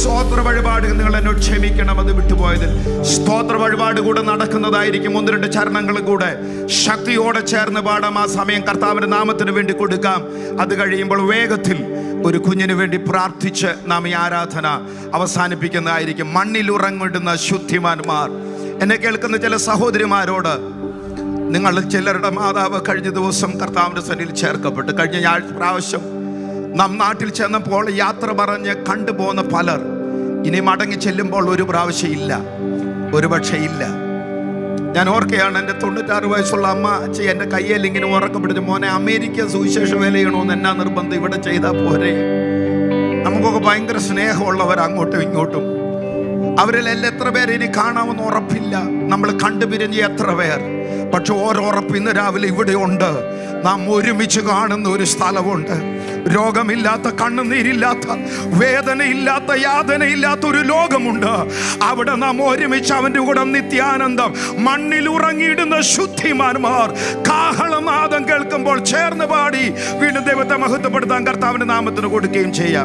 സ്തോത്ര വഴിപാട് നിങ്ങൾ എന്നോട് ക്ഷമിക്കണം, അത് വിട്ടുപോയതിൽ. സ്തോത്ര വഴിപാട് കൂടെ നടക്കുന്നതായിരിക്കും. 1-2 ചരണങ്ങൾ കൂടെ ശക്തിയോടെ ചേർന്ന് പാടാം. ആ സമയം കർത്താവിന്റെ നാമത്തിന് വേണ്ടി കൊടുക്കാം. അത് കഴിയുമ്പോൾ വേഗത്തിൽ ഒരു കുഞ്ഞിന് വേണ്ടി പ്രാർത്ഥിച്ച് നാം ഈ ആരാധന അവസാനിപ്പിക്കുന്നതായിരിക്കും. മണ്ണിൽ ഉറങ്ങിടുന്ന ശുദ്ധിമാന്മാർ, എന്നെ കേൾക്കുന്ന ചില സഹോദരിമാരോട്, നിങ്ങൾ ചിലരുടെ മാതാവ് കഴിഞ്ഞ ദിവസം കർത്താവിന്റെ സന്നിധിയിൽ ചേർക്കപ്പെട്ടു. കഴിഞ്ഞ പ്രാവശ്യം നാം നാട്ടിൽ ചെന്നപ്പോൾ യാത്ര പറഞ്ഞ് കണ്ടുപോകുന്ന പലർ ഇനി മടങ്ങി ചെല്ലുമ്പോൾ ഒരു പ്രാവശ്യം ഇല്ല, ഒരു പക്ഷേ ഇല്ല. ഞാൻ ഓർക്കുകയാണ്, എൻ്റെ 96 വയസ്സുള്ള അമ്മ അച്ഛൻ എൻ്റെ കയ്യിൽ ഇങ്ങനെ ഉറക്കപ്പെടുത്തി, മോനെ അമേരിക്ക സുവിശേഷ വേല ചെയ്യണമെന്ന് എന്നാ നിർബന്ധം, ഇവിടെ ചെയ്താൽ പോരെ. നമുക്കൊക്കെ ഭയങ്കര സ്നേഹമുള്ളവർ അങ്ങോട്ടും ഇങ്ങോട്ടും. അവരിലെല്ലാം എത്ര പേര് ഇനി കാണാമെന്ന് ഉറപ്പില്ല. നമ്മൾ കണ്ടുപിരിഞ്ഞ് എത്ര പേർ. പക്ഷെ ഓരോറപ്പ് ഇന്ന് രാവിലെ ഇവിടെ ഉണ്ട്. നാം ഒരുമിച്ച് കാണുന്ന ഒരു സ്ഥലമുണ്ട്. രോഗമില്ലാത്ത, കണ്ണുനീരില്ലാത്ത, വേദനയില്ലാത്ത, യാതനയില്ലാത്ത ഒരു ലോകമുണ്ട്. അവിടെ നാം ഒരുമിച്ച് അവൻ്റെ കൂടെ നിത്യാനന്ദം. മണ്ണിൽ ഉറങ്ങിയിടുന്ന ശുദ്ധിമാന്മാർ കാഹളനാദം കേൾക്കുമ്പോൾ ചേർന്ന് പാടി വീണ്ടും ദൈവത്തെ മഹത്വപ്പെടുത്താൻ കർത്താവിന്റെ നാമത്തിന് കൊടുക്കുകയും ചെയ്യാം.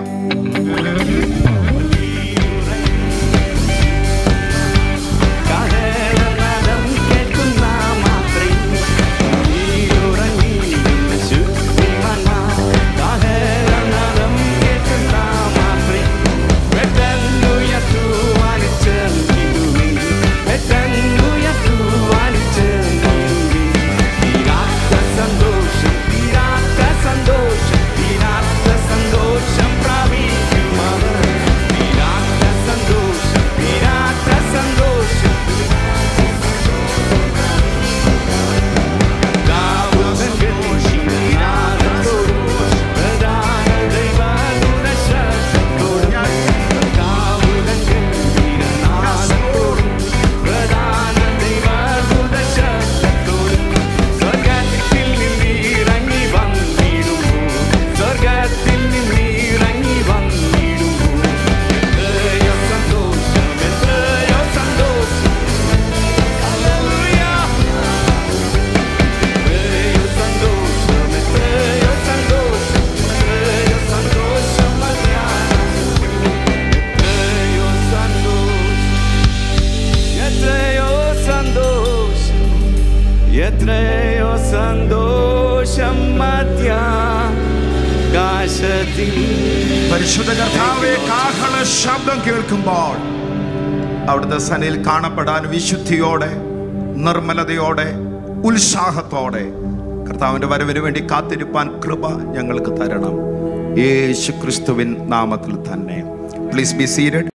പരിശുദ്ധ കർത്താവേ, കാഹള ശബ്ദം കേൾക്കുമ്പോൾ അവിടുത്തെ സന്നിധിയിൽ കാണപ്പെടാൻ വിശുദ്ധിയോടെ, നിർമ്മലതയോടെ, ഉത്സാഹത്തോടെ കർത്താവിന്റെ വരവിന് വേണ്ടി കാത്തിരിപ്പാൻ കൃപ ഞങ്ങൾക്ക് തരണം. യേശു ക്രിസ്തുവിൻ നാമത്തിൽ തന്നെ. Please be seated.